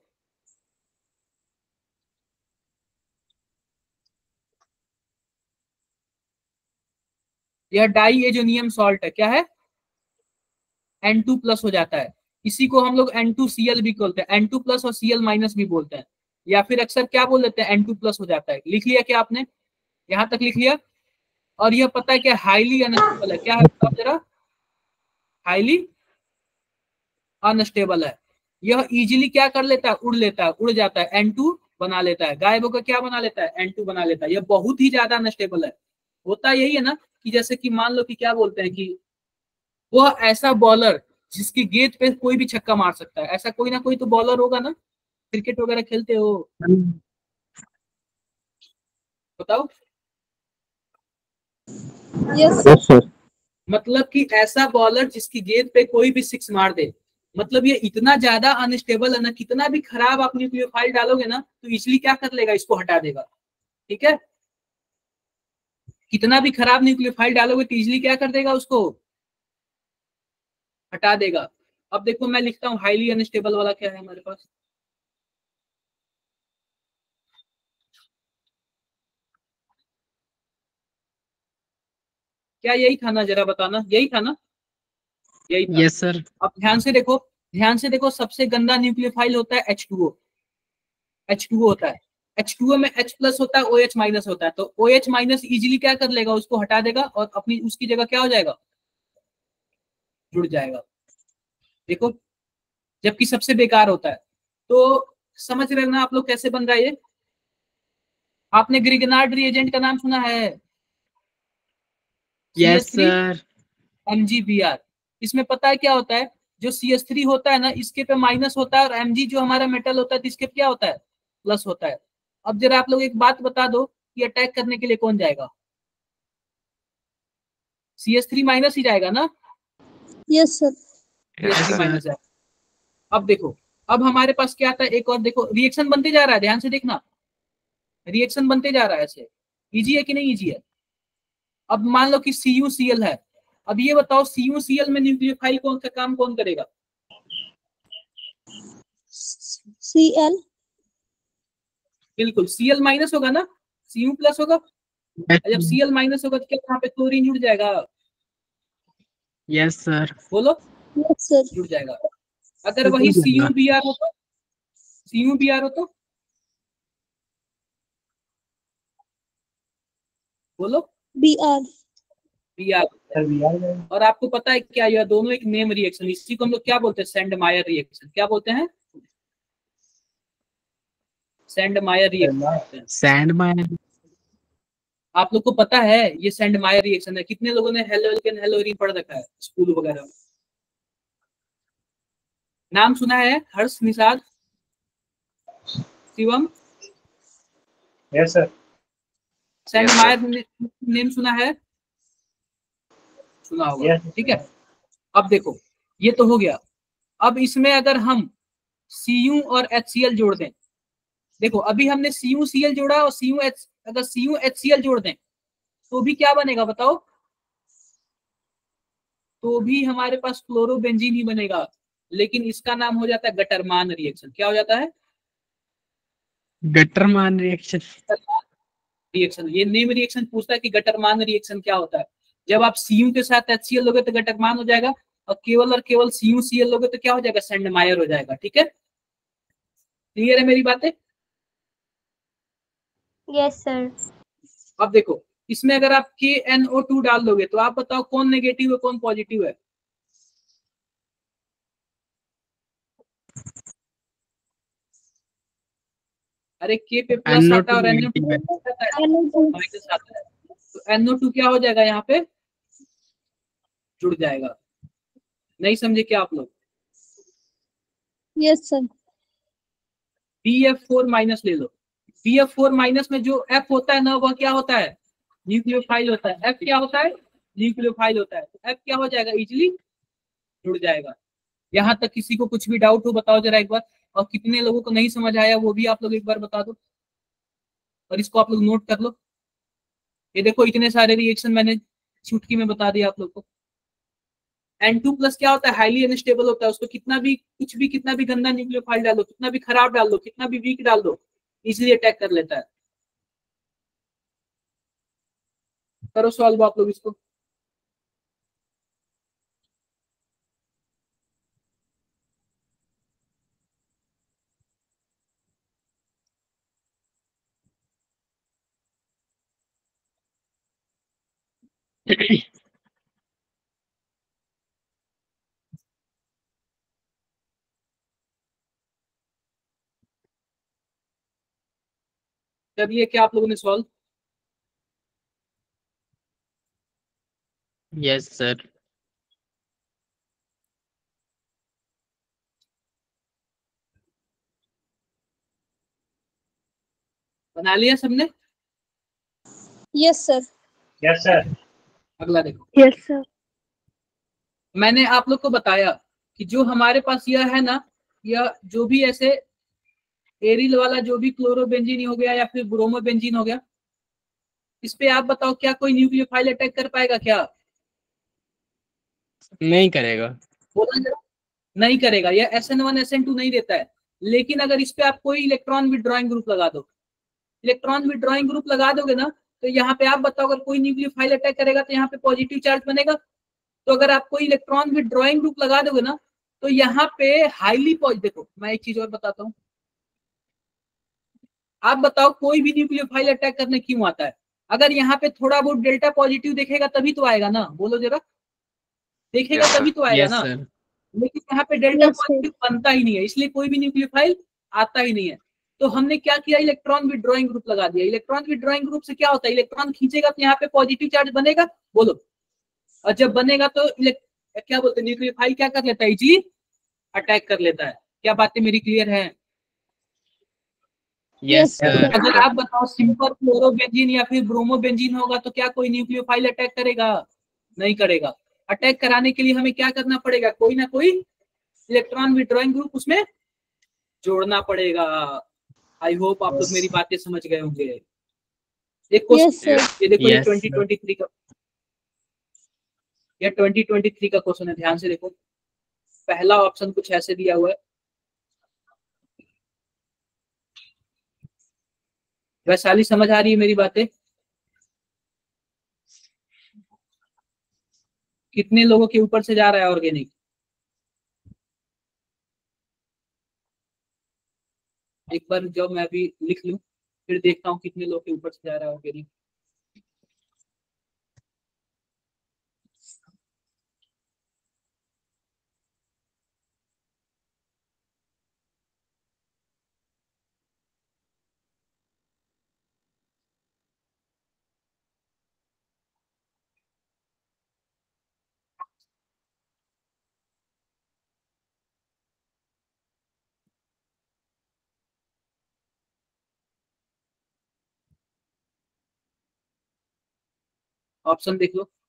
यह डाई एजोनियम सॉल्ट है, क्या है, एन टू प्लस हो जाता है। इसी को हम लोग एन टू सी एल भी बोलते हैं, एन टू प्लस और सी एल माइनस भी बोलते हैं, या फिर अक्सर क्या बोल देते हैं, एन टू प्लस हो जाता है। लिख लिया क्या आपने, यहां तक लिख लिया। और यह पता है क्या, हाईली अनस्टेबल है। क्या है बताओ जरा, हाईली अनस्टेबल है। यह इजीली क्या कर लेता है, उड़ लेता है, उड़ जाता है, एन टू बना लेता है, गायब होकर क्या बना लेता है, एन टू बना लेता है। यह बहुत ही ज्यादा अनस्टेबल है। होता यही है ना कि जैसे कि मान लो कि क्या बोलते हैं कि वह ऐसा बॉलर जिसकी गेंद पे कोई भी छक्का मार सकता है, ऐसा कोई ना कोई तो बॉलर होगा ना, क्रिकेट वगैरह खेलते हो, बताओ। Yes yes sir. मतलब कि ऐसा बॉलर जिसकी गेंद पे कोई भी सिक्स मार दे। मतलब ये इतना ज्यादा अनस्टेबल है ना, कितना भी खराब आप न्यूक्लियोफाइल डालोगे ना तो इसलिए क्या कर लेगा, इसको हटा देगा। ठीक है, कितना भी खराब न्यूक्लियोफाइल डालोगे तो इजीली क्या कर देगा, उसको हटा देगा। अब देखो मैं लिखता हूँ हाईली अनस्टेबल वाला क्या है हमारे पास, क्या यही था ना, जरा बताना, यही था ना, यही था। Yes sir. अब ध्यान से देखो, ध्यान से देखो, सबसे गंदा न्यूक्लियोफाइल होता है H two O. H two O होता है, एच टू ओ में H प्लस होता है, OH माइनस होता है। तो OH माइनस इजीली क्या कर लेगा, उसको हटा देगा और अपनी उसकी जगह क्या हो जाएगा, जुड़ जाएगा। देखो, जबकि सबसे बेकार होता है। तो समझ रहे हो ना आप लोग कैसे बन रहा है ये। आपने ग्रिगनार्ड रिएजेंट का नाम सुना है, yes sir. M G B R. इसमें पता है क्या होता है, जो सी एस थ्री होता है ना, इसके पे माइनस होता है, और Mg जो हमारा मेटल होता है तो इसके पे क्या होता है, प्लस होता है। अब जरा आप लोग एक बात बता दो कि अटैक करने के लिए कौन जाएगा, सी एस थ्री माइनस ही जाएगा ना, yes sir C S three minus जाएगा। अब देखो, अब हमारे पास क्या आता है, एक और देखो, रिएक्शन बनते जा रहा है, ध्यान से देखना, रिएक्शन बनते जा रहा है ऐसे। इजी है कि नहीं इजी है। अब मान लो कि सी यू सी एल है। अब ये बताओ सी यू सी एल में न्यूक्लियोफाइल कौन सा काम कौन करेगा, सी एल बिल्कुल सी एल माइनस होगा ना, सी यू प्लस होगा। जब सी एल माइनस होगा तो क्या यहाँ पे क्लोरीन जुड़ जाएगा, यस सर। बोलो, यस सर जुड़ जाएगा। अगर वही सी यू बी आर हो तो, सी यू बी आर हो तो बोलो, बी आर बी आर। और आपको पता है क्या, यह दोनों एक नेम रिएक्शन, इसी को हम लोग क्या बोलते हैं, सेंडमायर रिएक्शन। क्या बोलते हैं, सेंडमायर रिएक्शन। सैंडमायर। आप लोग को पता है ये सेंडमायर रिएक्शन है। कितने लोगों ने हेलोजन हेलोरीन पढ़ रखा है स्कूल वगैरह में, नाम सुना है, Harsh, Nishad, Shivam, yes sir. Sandmeyer ने, नेम सुना है, सुना होगा। Yes, ठीक है, अब देखो ये तो हो गया। अब इसमें अगर हम Cu और HCl जोड़ दें, देखो अभी हमने Cu Cl जोड़ा और Cu H, अगर Cu HCl जोड़ दें तो भी क्या बनेगा बताओ, तो भी हमारे पास क्लोरोबेंजीन ही बनेगा। लेकिन इसका नाम हो जाता है गटरमान रिएक्शन। क्या हो जाता है, गटरमान रिएक्शन। रिएक्शन। ये नेम रिएक्शन पूछता है कि गटरमान रिएक्शन क्या होता है। जब आप Cu के साथ HCl लोगे तो गटरमान हो जाएगा, और केवल और केवल Cu Cl लोगे तो क्या हो जाएगा, सेंडमायर हो जाएगा। ठीक है, क्लियर है मेरी बातें। यस सर अब देखो, इसमें अगर आप के एन ओ टू डाल दोगे तो आप बताओ कौन नेगेटिव है कौन पॉजिटिव है, अरे के पे प्लस आता है और एन ओ टू माइनस आता है, तो एन ओ टू क्या हो जाएगा, यहाँ पे जुड़ जाएगा। नहीं समझे क्या आप लोग, yes sir B F four minus ले लो। बी एफ फोर माइनस में जो F होता है ना वह क्या होता है, न्यूक्लियोफाइल होता है। F क्या होता है, न्यूक्लियोफाइल होता है। तो F क्या हो जाएगा, इजिली जुड़ जाएगा। यहाँ तक किसी को कुछ भी डाउट हो बताओ जरा एक बार, और कितने लोगों को नहीं समझ आया वो भी आप लोग एक बार बता दो, और इसको आप लोग नोट कर लो। ये देखो इतने सारे रिएक्शन मैंने चुटकी में बता दिया आप लोग को। एन टू प्लस क्या होता है, हाईली अनस्टेबल होता है। उसको कितना भी कुछ भी कितना भी गंदा न्यूक्लियोफाइल डाल दो, कितना भी खराब डाल दो, कितना भी वीक डाल दो, इजिली अटैक कर लेता है। करो सॉल्व आप लोग इसको। चलिए क्या आप लोगों ने सॉल्व, यस सर। बना लिया सबने? Yes sir. Yes sir. अगला देखो, यस सर। मैंने आप लोग को बताया कि जो हमारे पास यह है ना, यह जो भी ऐसे एरिल वाला जो भी क्लोरोबेंजीन हो गया या फिर ब्रोमोबेंजीन हो गया, इस पे आप बताओ क्या कोई न्यूक्लियोफाइल अटैक कर पाएगा क्या? नहीं करेगा। बोला जरा, नहीं करेगा। यह S N one S N two नहीं देता है। लेकिन अगर इस पे आप कोई इलेक्ट्रॉन विड्रॉइंग ग्रुप लगा दो, इलेक्ट्रॉन विड्रॉइंग ग्रुप लगा दोगे ना, तो यहाँ पे आप बताओ अगर कोई न्यूक्लियोफाइल अटैक करेगा तो यहाँ पे पॉजिटिव चार्ज बनेगा। तो अगर आप कोई इलेक्ट्रॉन विड्रॉइंग ग्रुप लगा दोगे ना, तो यहाँ पे हाईली पॉजिटिव, देखो मैं एक चीज और बताता हूँ, आप बताओ कोई भी न्यूक्लियोफाइल अटैक करने क्यों आता है? अगर यहाँ पे थोड़ा बहुत डेल्टा पॉजिटिव देखेगा तभी तो आएगा ना, बोलो जरा, देखेगा Yes, sir. तभी तो आएगा यस ना। सर। लेकिन यहाँ पे डेल्टा Yes, sir. पॉजिटिव बनता ही नहीं है, इसलिए कोई भी न्यूक्लियोफाइल आता ही नहीं है। तो हमने क्या किया, इलेक्ट्रॉन विड्रॉइंग ग्रुप लगा दिया। इलेक्ट्रॉन विड्रॉइंग ग्रुप से क्या होता है, इलेक्ट्रॉन खींचेगा तो यहाँ पे पॉजिटिव चार्ज बनेगा, बोलो। और जब बनेगा तो क्या बोलते हैं, न्यूक्लियोफाइल क्या कर लेता है, इजिली अटैक कर लेता है। क्या बातें मेरी क्लियर है? Yes Yes, sir. अगर आप बताओ सिंपल क्लोरोबेंजीन या फिर ब्रोमोबेंजीन होगा तो क्या कोई न्यूक्लियोफाइल अटैक करेगा? नहीं करेगा। अटैक कराने के लिए हमें क्या करना पड़ेगा, कोई ना कोई इलेक्ट्रॉन विड्रॉइंग ग्रुप उसमें जोड़ना पड़ेगा। आई होप आप लोग मेरी बातें समझ गए होंगे। एक yes, क्वेश्चन, sir. ये देखो, ये Yes, twenty sir. Twenty three का, ये ट्वेंटी ट्वेंटी थ्री का क्वेश्चन है, ध्यान से देखो। पहला ऑप्शन कुछ ऐसे दिया हुआ है, वैशाली समझ आ रही है मेरी बातें? कितने लोगों के ऊपर से जा रहा है ऑर्गेनिक? एक बार जब मैं भी लिख लूं फिर देखता हूँ कितने लोग के ऊपर से जा रहा है ऑर्गेनिक। ऑप्शन देख लो।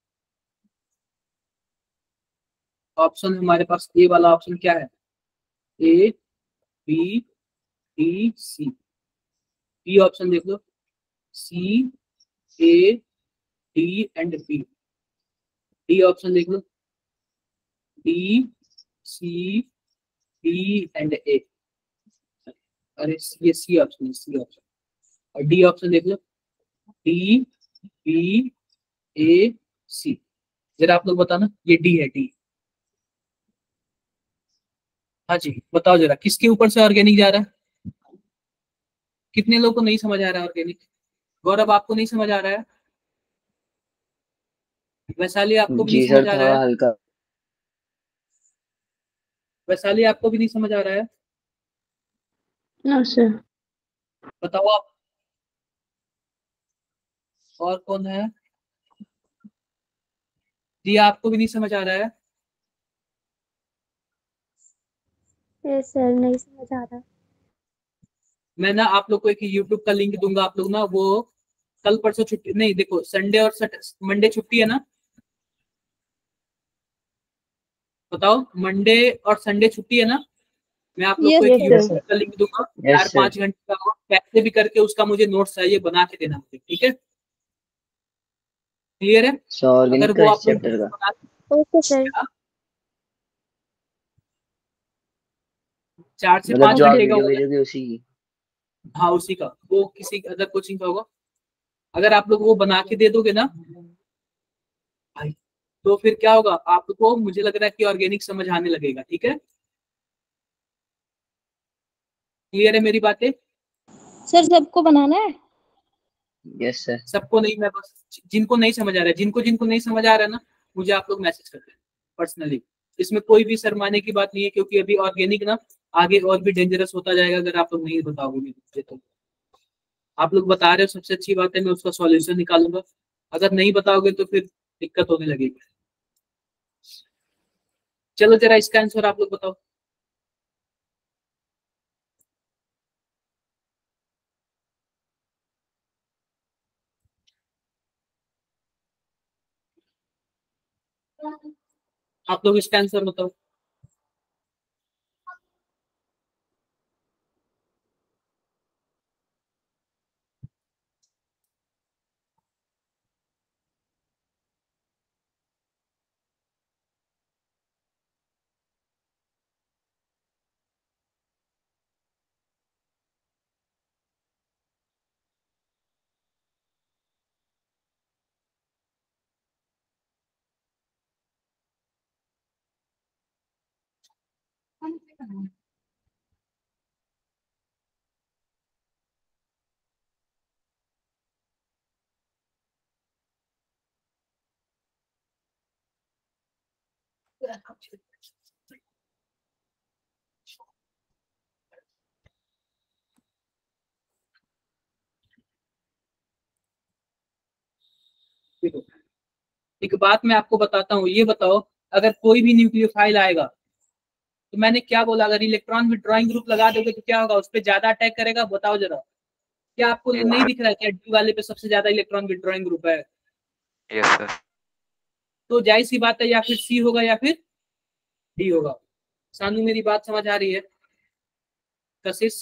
ऑप्शन हमारे पास ए वाला ऑप्शन क्या है, A B D C. B option देख लो, C A D and B. D option देख लो, D C D and A. अरे ये सी ऑप्शन है, सी ऑप्शन। और डी ऑप्शन देख लो, डी बी ए सी। जरा आप लोग बताना, ये डी है, डी। हाँ जी बताओ जरा, किसके ऊपर से ऑर्गेनिक जा रहा है? कितने लोगों को नहीं समझ आ रहा है ऑर्गेनिक? गौरव आपको नहीं समझ आ रहा है? वैशाली आपको भी नहीं जी समझ सर, आ रहा थोड़ा है? हल्का। वैशाली आपको भी नहीं समझ आ रहा है? No, sir. बताओ आप, और कौन है? जी आपको भी नहीं समझ आ रहा है? Yes, sir. नहीं समझ आ रहा। मैं ना आप लोग को एक यूट्यूब का लिंक दूंगा, आप लोग ना वो कल परसों छुट्टी नहीं, देखो संडे और मंडे छुट्टी है ना, बताओ मंडे और संडे छुट्टी है ना, मैं आप लोग को Yes, एक sir. यूट्यूब का लिंक दूंगा, Yes, चार sir. पाँच घंटे का, कैसे भी करके उसका मुझे नोट्स चाहिए, बना के देना मुझे, ठीक है, क्लियर है? सो अगर ऑर्गेनिक का वो इस आप लोग चैप्टर का बना- Okay, sir. चार से मतलब पाँच जो आप घंटे का वीडियो होगा, भेजोगे उसी की। हाँ उसी का, वो किसी अदर कोचिंग का होगा, अगर आप लोग वो बना के दे दोगे ना भाई, तो फिर क्या होगा आपको, मुझे लग रहा है कि ऑर्गेनिक समझ आने लगेगा, ठीक है, क्लियर है मेरी बातें? सर सबको बनाना है? Yes sir. सबको नहीं, मैं बस जिनको नहीं समझ आ रहा है, जिनको जिनको नहीं समझ आ रहा है ना, मुझे आप लोग मैसेज करते हैं पर्सनली, इसमें कोई भी शर्माने की बात नहीं है, क्योंकि अभी ऑर्गेनिक ना आगे और भी डेंजरस होता जाएगा अगर आप लोग नहीं बताओगे मुझे तो। आप लोग बता रहे हो, सबसे अच्छी बात है, मैं उसका सॉल्यूशन निकालूंगा, अगर नहीं बताओगे तो फिर दिक्कत होने लगेगी। चलो जरा इसका आंसर आप लोग बताओ। आप लोग इसका आंसर बताओ। देखो, एक बात मैं आपको बताता हूँ, ये बताओ अगर कोई भी न्यूक्लियोफाइल आएगा, तो मैंने क्या बोला, अगर इलेक्ट्रॉन विड्रॉइंग ग्रुप लगा दोगे तो क्या होगा, उस पर ज्यादा अटैक करेगा, बताओ जरा, क्या आपको नहीं दिख रहा है क्या डी वाले पे सबसे ज्यादा इलेक्ट्रॉन विड्रॉइंग ग्रुप है? Yes sir. तो जाहिर सी बात है, या फिर सी होगा या फिर डी होगा। सानू मेरी बात समझ आ रही है? कशिश,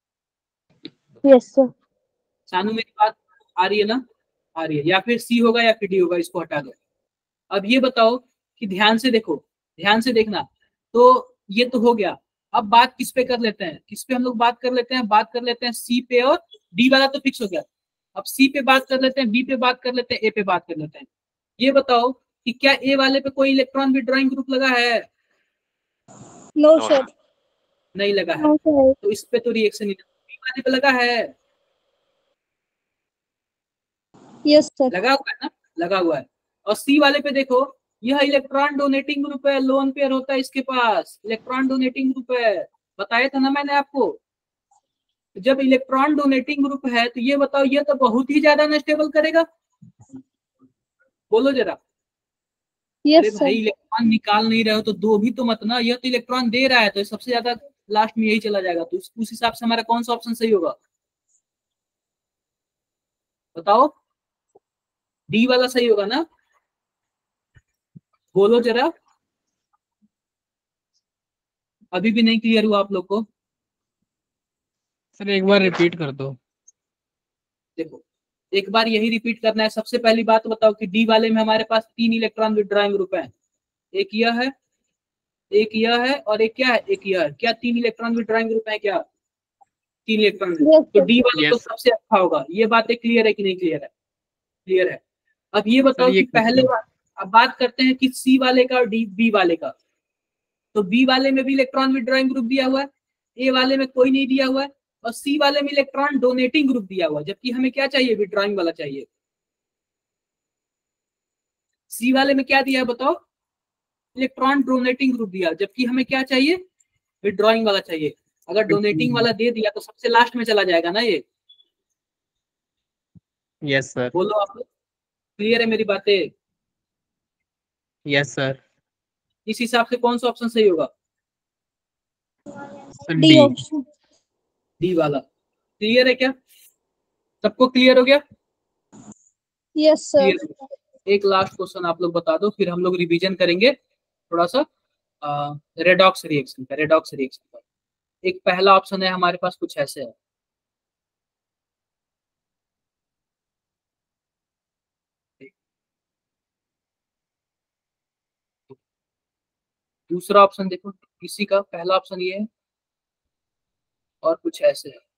यस सर। सानू मेरी बात आ रही है ना? आ रही है, या फिर सी होगा या फिर डी होगा, इसको हटा दो। अब ये बताओ कि ध्यान से देखो, ध्यान से देखना, तो ये तो हो गया, अब बात किस पे कर लेते हैं, किस पे हम लोग बात कर लेते हैं, बात कर लेते हैं सी पे, और डी वाला तो फिक्स हो गया, अब सी पे बात कर लेते हैं, बी पे बात कर लेते हैं, ए पे बात कर लेते हैं। ये बताओ कि क्या ए वाले पे कोई इलेक्ट्रॉन विड्रॉइंग ग्रुप लगा है? No sir. नहीं लगा है, नो सर। तो इस पे तो रिएक्शन नहीं, बी वाले पे लगा है, यस सर। लगा हुआ है ना, लगा हुआ है। और सी वाले पे देखो, यह इलेक्ट्रॉन डोनेटिंग ग्रुप है, लोन पेयर होता है इसके पास, इलेक्ट्रॉन डोनेटिंग ग्रुप है, बताया था ना मैंने आपको। जब इलेक्ट्रॉन डोनेटिंग ग्रुप है तो ये बताओ, ये तो बहुत ही ज्यादा अनस्टेबल करेगा, बोलो जरा। अरे यस भाई सर। इलेक्ट्रॉन निकाल नहीं रहे हो तो दो भी तो मत ना, यह तो इलेक्ट्रॉन दे रहा है, तो सबसे ज्यादा लास्ट में यही चला जाएगा, तो उस, उस हिसाब से हमारा कौन सा ऑप्शन सही होगा, बताओ? डी वाला सही होगा ना, बोलो जरा। अभी भी नहीं क्लियर हुआ आप लोग को? सर एक बार रिपीट कर दो। देखो, एक बार यही रिपीट करना है। सबसे पहली बात बताओ कि डी वाले में हमारे पास तीन इलेक्ट्रॉन विड्रॉइंग ग्रुप है, एक यह है, एक यह है, और एक क्या है, एक यह है। क्या तीन इलेक्ट्रॉन विड्रॉइंग ग्रुप है क्या? तीन इलेक्ट्रॉन ग्रुप, Yes, तो sir. डी वाला तो Yes. सबसे अच्छा होगा। ये बातें क्लियर है कि नहीं क्लियर है? क्लियर है। अब ये बताओ सर ये कि पहले क्वेश्चन बा- अब बात करते हैं कि सी वाले का और डी बी वाले का। तो बी वाले में भी इलेक्ट्रॉन विड्रॉइंग ग्रुप दिया हुआ है, ए वाले में कोई नहीं दिया हुआ है, और सी वाले में इलेक्ट्रॉन डोनेटिंग ग्रुप दिया हुआ है, जबकि हमें क्या चाहिए, विड्रॉइंग वाला चाहिए। सी वाले में क्या दिया है बताओ, इलेक्ट्रॉन डोनेटिंग ग्रुप दिया, जबकि हमें क्या चाहिए, विड्रॉइंग वाला चाहिए। अगर डोनेटिंग वाला दे दिया तो सबसे लास्ट में चला जाएगा ना ये, यस सर। बोलो आप, क्लियर है मेरी बातें? Yes sir. इस हिसाब से कौन सा ऑप्शन सही होगा, sir D D. Option. D वाला? क्लियर है क्या? सबको क्लियर हो गया? Yes sir. क्लियर। एक लास्ट क्वेश्चन आप लोग बता दो, फिर हम लोग रिवीजन करेंगे थोड़ा सा रेडॉक्स रिएक्शन का। रेडॉक्स रिएक्शन का एक पहला ऑप्शन है हमारे पास, कुछ ऐसे है। दूसरा ऑप्शन देखो, इसी का पहला ऑप्शन ये है और कुछ ऐसे है।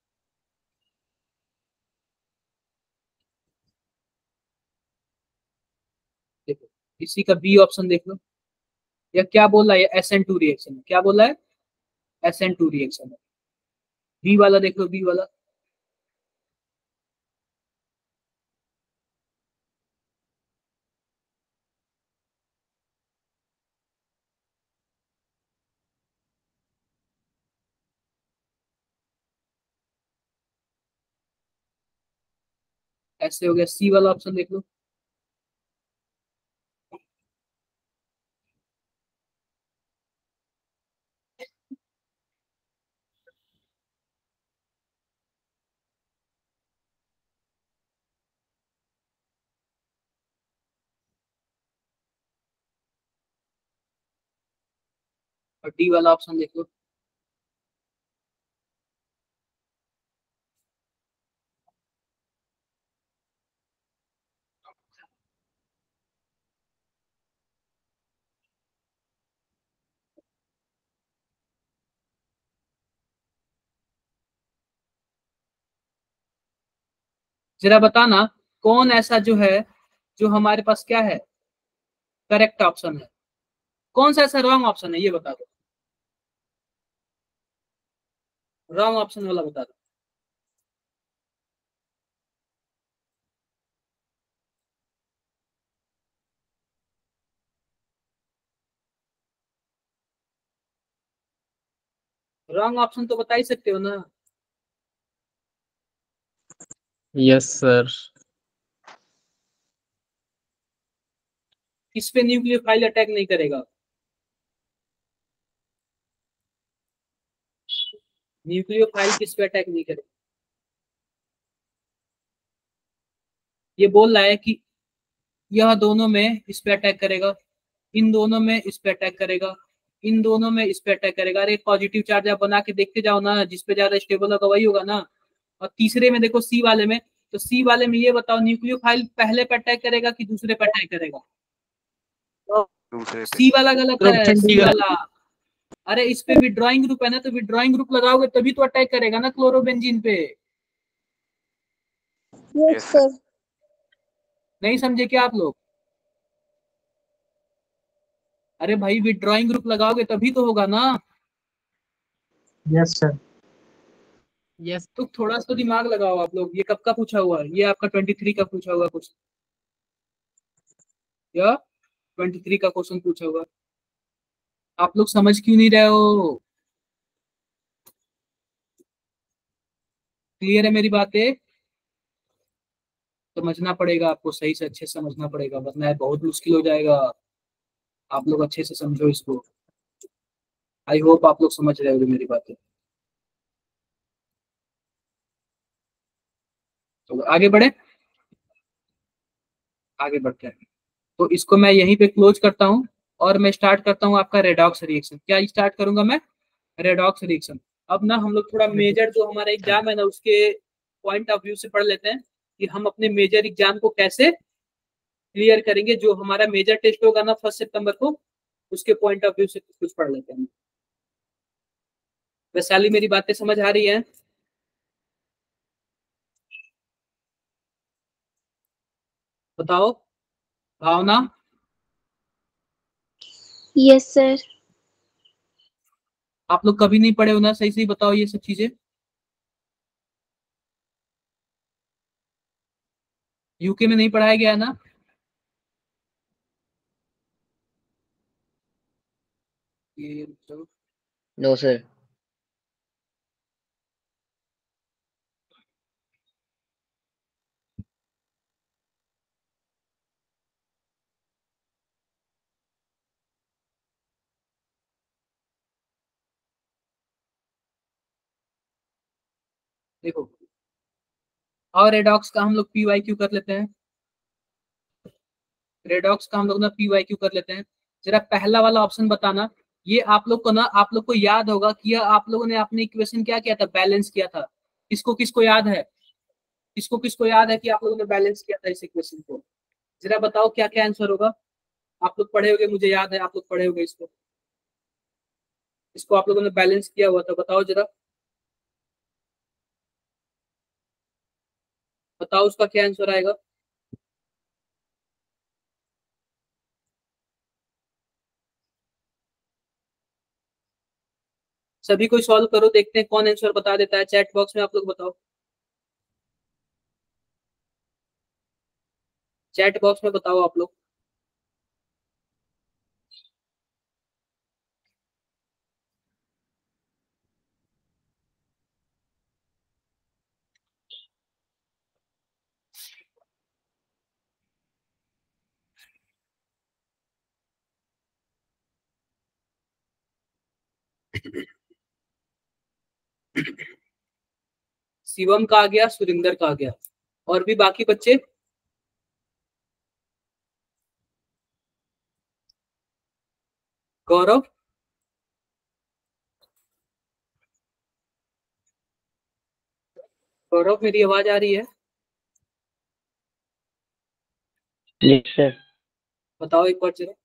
देखो इसी का बी ऑप्शन देख लो। या क्या बोल रहा है, एस एन टू रिएक्शन। क्या बोला है? एस एन टू रिएक्शन है। बी वाला देख लो, बी वाला। ऐसे हो गया। सी वाला ऑप्शन देख लो। और डी वाला ऑप्शन देख लो। जरा बताना कौन ऐसा जो है, जो हमारे पास क्या है, करेक्ट ऑप्शन है। कौन सा ऐसा रॉन्ग ऑप्शन है, ये बता दो। रॉन्ग ऑप्शन वाला बता दो। रॉन्ग ऑप्शन तो बता ही सकते हो ना। Yes sir. किस पे न्यूक्लियोफाइल अटैक नहीं करेगा? न्यूक्लियोफाइल किस पे अटैक नहीं करेगा? ये बोल रहा है कि यह दोनों में इस पे अटैक करेगा, इन दोनों में इस पे अटैक करेगा, इन दोनों में इस पे अटैक करेगा। अरे पॉजिटिव चार्ज आप बना के देखते जाओ ना, जिस पे ज्यादा स्टेबल होगा वही होगा ना। और तीसरे में देखो, सी वाले में, तो सी वाले में ये बताओ न्यूक्लियोफाइल पहले पे अटैक करेगा कि दूसरे पे अटैक करेगा? दूसरे पे। सी वाला गलत है, ऑप्शन डी सी गलत। वाला। अरे इस पे विड्रॉइंग ग्रुप है ना, तो विड्रॉइंग ग्रुप लगाओगे तभी तो अटैक करेगा ना क्लोरोबेंजीन पे। Yes sir. नहीं समझे क्या आप लोग? अरे भाई विड्रॉइंग ग्रुप लगाओगे तभी तो होगा ना। Yes sir. यस। तो थोड़ा सा दिमाग लगाओ आप लोग। ये कब का पूछा हुआ है? ये आपका ट्वेंटी थ्री का पूछा हुआ कुछ, या ट्वेंटी थ्री का क्वेश्चन पूछा हुआ। आप लोग समझ क्यों नहीं रहे हो? क्लियर है मेरी बातें? समझना पड़ेगा आपको, सही से अच्छे से समझना पड़ेगा, वरना ये बहुत मुश्किल हो जाएगा। आप लोग अच्छे से समझो इसको। आई होप आप लोग समझ रहे हो मेरी बातें। तो आगे बढ़े, आगे बढ़ते हैं। तो इसको मैं यहीं पे क्लोज करता हूँ और मैं स्टार्ट करता हूँ आपका रेडॉक्स रिएक्शन। क्या स्टार्ट करूंगा मैं? Redox reaction. अब ना हम लोग थोड़ा मेजर जो हमारा एग्जाम है ना, उसके पॉइंट ऑफ व्यू से पढ़ लेते हैं कि हम अपने मेजर एग्जाम को कैसे क्लियर करेंगे। जो हमारा मेजर टेस्ट होगा ना फर्स्ट सितंबर को, उसके पॉइंट ऑफ व्यू से कुछ पढ़ लेते हैं। वैशाली मेरी बातें समझ आ रही है? बताओ भावना। Yes sir. आप लोग कभी नहीं पढ़े हो ना, सही सही बताओ ये सब चीजें। यूके में नहीं पढ़ाया गया है ना? ये तो नो सर। देखो और रेडॉक्स का हम लोग पी वाई क्यू कर लेते हैं, रेडॉक्स का हम लोग ना पी वाई क्यू कर लेते हैं। जरा पहला वाला ऑप्शन बताना, ये आप लोग को ना, आप लोग को याद होगा कि यह आप लोगों ने अपने इक्वेशन क्या किया था, बैलेंस किया था। किसको किसको याद है, किसको किसको याद है कि आप लोगों ने बैलेंस किया था इस इक्वेशन को? जरा बताओ क्या क्या आंसर होगा। आप लोग पढ़े होगे, मुझे याद है आप लोग पढ़े होगे इसको, इसको आप लोगों ने बैलेंस किया हुआ था। बताओ जरा, बताओ उसका क्या आंसर आएगा। सभी कोई सॉल्व करो, देखते हैं कौन आंसर बता देता है। चैट बॉक्स में आप लोग बताओ, चैट बॉक्स में बताओ आप लोग। शिवम का आ गया, सुरिंदर का आ गया, और भी बाकी बच्चे? गौरव, गौरव मेरी आवाज आ रही है? Yes sir. बताओ एक बार जरा।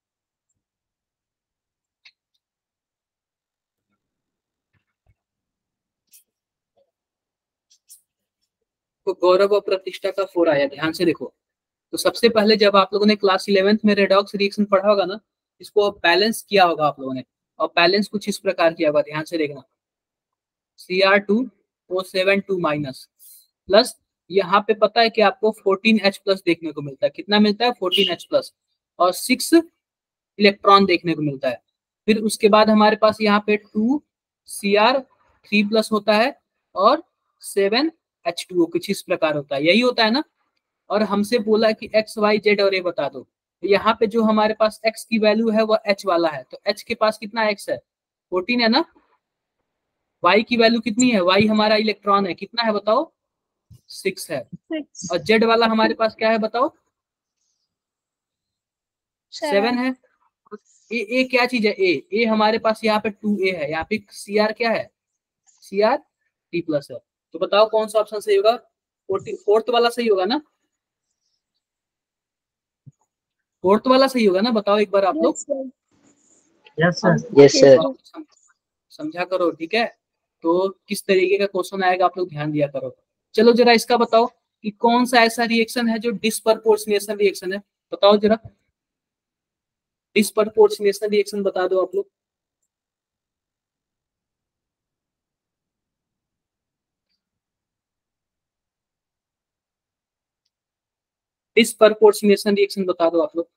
तो गौरव और प्रतिष्ठा का फोर आया, ध्यान से देखो। तो सबसे पहले जब आप लोगों ने क्लास इलेवेंथ में रेडॉक्स रिएक्शन पढ़ा होगा ना, इसको बैलेंस किया होगा आप लोगों ने, और बैलेंस कुछ इस प्रकार किया होगा, ध्यान से देखना। C R two O seven two minus plus, यहाँ पे पता है कि आपको फोर्टीन एच प्लस देखने को मिलता है। कितना मिलता है? फोर्टीन एच प्लस, और सिक्स इलेक्ट्रॉन देखने को मिलता है। फिर उसके बाद हमारे पास यहाँ पे two C R three plus होता है, और सेवन एच टू ओ कुछ इस प्रकार होता है, यही होता है ना। और हमसे बोला कि एक्स वाई जेड और ए बता दो। तो यहाँ पे जो हमारे पास एक्स की वैल्यू है वो एच वाला है, तो एच के पास कितना एक्स है? फोर्टीन है ना। वाई की वैल्यू कितनी है? वाई हमारा इलेक्ट्रॉन है, कितना है बताओ? सिक्स है। और जेड वाला हमारे पास क्या है बताओ? सेवन है। ए ए क्या चीज है? ए ए हमारे पास यहाँ पे टू ए है, यहाँ पे सी आर क्या है? सी आर टी प्लस है। तो बताओ कौन सा ऑप्शन सही होगा? फोर्थ वाला सही होगा ना? फोर्थ वाला सही होगा ना? बताओ एक बार आप लोग। Yes sir. Yes sir. समझा करो, ठीक है। तो किस तरीके का क्वेश्चन आएगा आप लोग ध्यान दिया करो। चलो जरा इसका बताओ कि कौन सा ऐसा रिएक्शन है जो डिस्प्रपोर्शनेशन रिएक्शन है। बताओ जरा, डिस्प्रपोर्शनेशन रिएक्शन बता दो आप लोग। डिस्प्रपोर्शनेशन रिएक्शन बता दो आप लोग।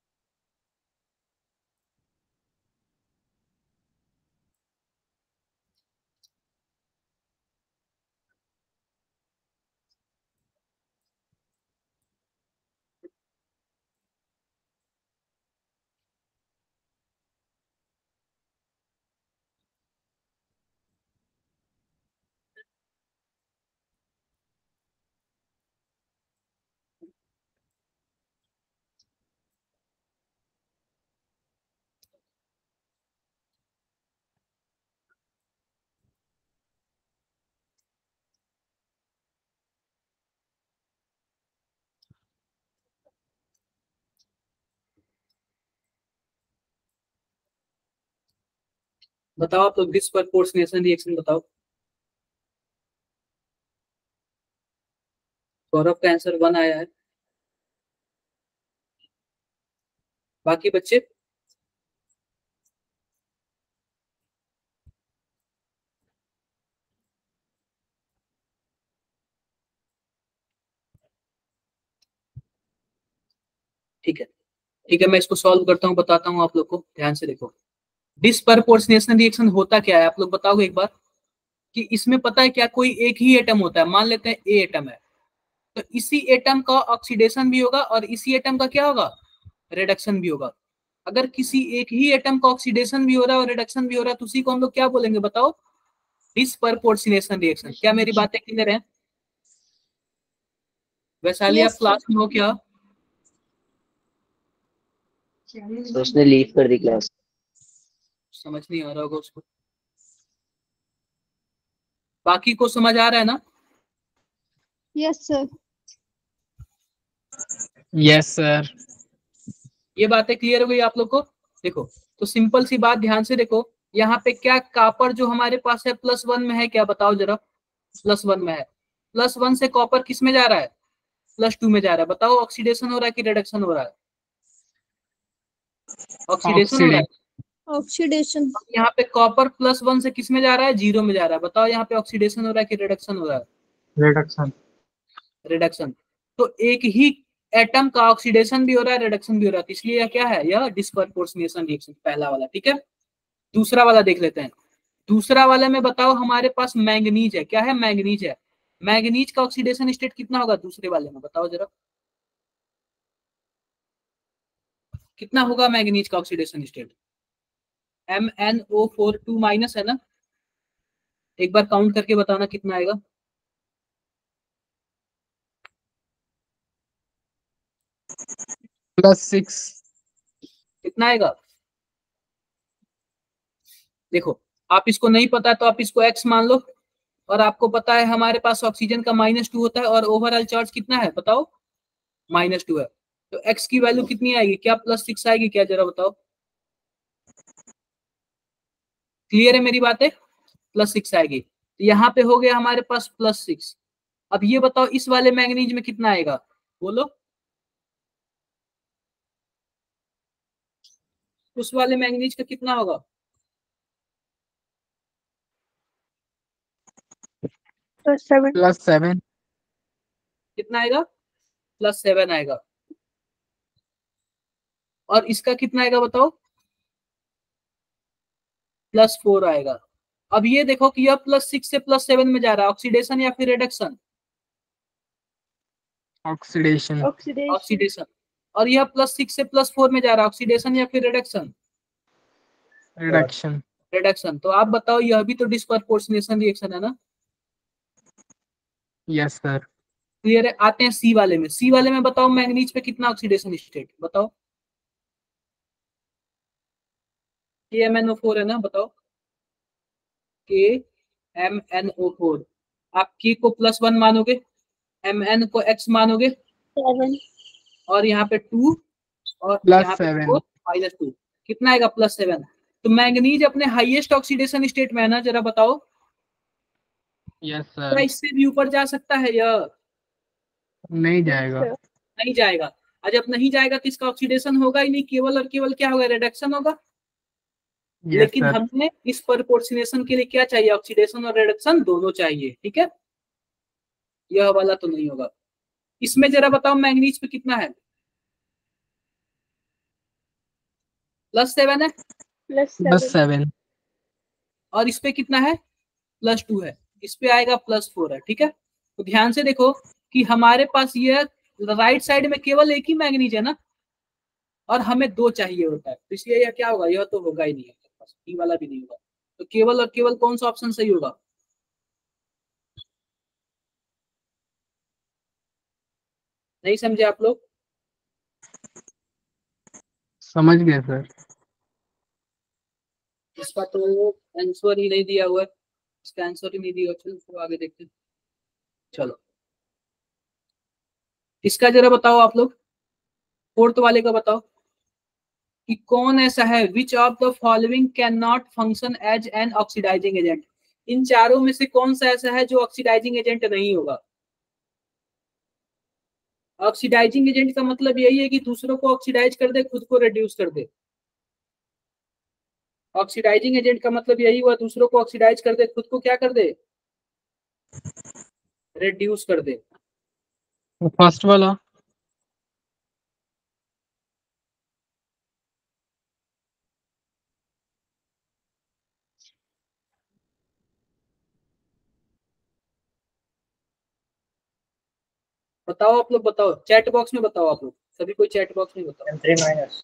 बताओ आप लोग डिस्प्रपोर्शनेशन रिएक्शन बताओ। सौरभ का आंसर वन आया है, बाकी बच्चे? ठीक है, ठीक है, मैं इसको सॉल्व करता हूँ, बताता हूँ आप लोग को, ध्यान से देखो। डिस्प्रपोर्शनेशन रिएक्शन होता क्या है आप लोग बताओगे एक बार? कि इसमें पता है क्या, कोई एक ही एटम होता है, मान लेते हैं ए एटम है, तो इसी एटम का ऑक्सीडेशन भी होगा और इसी एटम का क्या होगा? रिडक्शन भी होगा। अगर किसी एक ही एटम का ऑक्सीडेशन भी हो रहा है और रिडक्शन भी हो रहा है तो उसी को हम लोग क्या बोलेंगे बताओ? Disproportionation reaction. क्या मेरी बातें क्लियर है? वैशाली आप Yes, क्लास में हो क्या? तो उसने लीव कर दी क्लास। समझ नहीं आ रहा होगा उसको। बाकी को समझ आ रहा है ना? yes, sir. Yes sir. ये बातें क्लियर हो गई आप लोग को? देखो, तो सिंपल सी बात ध्यान से देखो, यहाँ पे क्या कॉपर जो हमारे पास है प्लस वन में है क्या? बताओ जरा। प्लस वन में है। प्लस वन से कॉपर किस में जा रहा है? प्लस टू में जा रहा है। बताओ ऑक्सीडेशन हो रहा है कि रिडक्शन हो रहा है? ऑक्सीडेशन हो रहा है। Oxidation. यहाँ पे कॉपर प्लस वन से किस में जा रहा है? जीरो में जा रहा है। बताओ यहाँ पे ऑक्सीडेशन हो रहा है कि रिडक्शन हो रहा है? रिडक्शन। रिडक्शन। तो एक ही एटम का ऑक्सीडेशन भी हो रहा है, रिडक्शन भी हो रहा है, तो इसलिए यह क्या है? यह डिस्प्रपोर्शनेशन रिएक्शन, पहला वाला। ठीक है, दूसरा वाला देख लेते हैं। दूसरा वाले में बताओ हमारे पास मैंगनीज है। क्या है? मैंगनीज है। मैंगनीज का ऑक्सीडेशन स्टेट कितना होगा दूसरे वाले में? बताओ जरा, कितना होगा मैंगनीज का oxidation state? M N O four two minus है ना? एक बार काउंट करके बताना कितना आएगा। Plus six. कितना आएगा? देखो, आप इसको नहीं पता तो आप इसको एक्स मान लो, और आपको पता है हमारे पास ऑक्सीजन का माइनस टू होता है, और ओवरऑल चार्ज कितना है बताओ? माइनस टू है। तो एक्स की वैल्यू कितनी आएगी? क्या प्लस सिक्स आएगी क्या? जरा बताओ। क्लियर है मेरी बातें? प्लस सिक्स आएगी। तो यहाँ पे हो गया हमारे पास प्लस सिक्स। अब ये बताओ इस वाले मैंगनीज में कितना आएगा? बोलो। उस वाले मैंगनीज का कितना होगा? Plus seven. Plus seven. कितना आएगा? प्लस सेवन आएगा। और इसका कितना आएगा बताओ? प्लस फोर आएगा। अब ये देखो कि यह प्लस सिक्स से प्लस सेवन में जा रहा है, ऑक्सीडेशन या फिर रिडक्शन? ऑक्सीडेशन। Oxidation. ऑक्सीडेशन। और यह प्लस सिक्स से प्लस फोर में जा रहा है, ऑक्सीडेशन या फिर रिडक्शन? रिडक्शन। रिडक्शन। तो आप बताओ, यह भी तो डिस्प्रपोर्शनेशन रिएक्शन है ना? Yes sir. क्लियर है? आते हैं सी वाले में। सी वाले में बताओ मैंगनीज पे कितना ऑक्सीडेशन स्टेट? बताओ। के एम एन ओ फोर है ना? बताओ। के एम एन ओ फोर। आप के को प्लस वन मानोगे, एम एन को एक्स मानोगे, Seven. और यहाँ पे टू, और प्लस यहाँ पे सेवन। फोर माइनस टू, कितना आएगा? Plus seven. तो मैंगनीज अपने हाईएस्ट ऑक्सीडेशन स्टेट में है ना? जरा बताओ, यस क्या सर। इससे भी ऊपर जा सकता है? यह नहीं जाएगा। Sir. नहीं जाएगा। और जब नहीं जाएगा तो इसका ऑक्सीडेशन होगा ही नहीं, केवल और केवल क्या होगा? रिडक्शन होगा। यस लेकिन सर। हमें इस प्रपोर्शनेशन के लिए क्या चाहिए? ऑक्सीडेशन और रिडक्शन दोनों चाहिए। ठीक है, यह वाला तो नहीं होगा। इसमें जरा बताओ मैंगनीज पे कितना है? प्लस सेवन है। Plus plus seven. सेवन। और इस पे कितना है? प्लस टू है। इस पे आएगा प्लस फोर है। ठीक है, तो ध्यान से देखो कि हमारे पास ये राइट साइड में केवल एक ही मैंगनीज है ना, और हमें दो चाहिए होता है, तो इसलिए यह क्या होगा? यह तो होगा ही नहीं, ई वाला भी नहीं होगा। तो केवल और केवल कौन सा ऑप्शन सही होगा? नहीं समझे आप लोग? समझ गए सर। इसका तो आंसर ही नहीं दिया हुआ है। इसका आंसर ही नहीं दिया। चलो तो आगे देखते हैं। चलो, इसका जरा बताओ आप लोग, फोर्थ वाले का बताओ कि कौन ऐसा है which of the following can not function as an oxidizing agent. इन चारों में से कौन सा ऐसा है जो ऑक्सीडाइजिंग एजेंट नहीं होगा? ऑक्सीडाइजिंग एजेंट का मतलब यही है कि दूसरों को ऑक्सीडाइज कर दे, खुद को रिड्यूस कर दे। ऑक्सीडाइजिंग एजेंट का मतलब यही हुआ, दूसरों को ऑक्सीडाइज कर दे, खुद को क्या कर दे? रिड्यूस कर दे। फर्स्ट वाला। बताओ आप लोग, बताओ चैट बॉक्स में, बताओ आप लोग सभी, कोई चैट बॉक्स में बताओ। M three minus.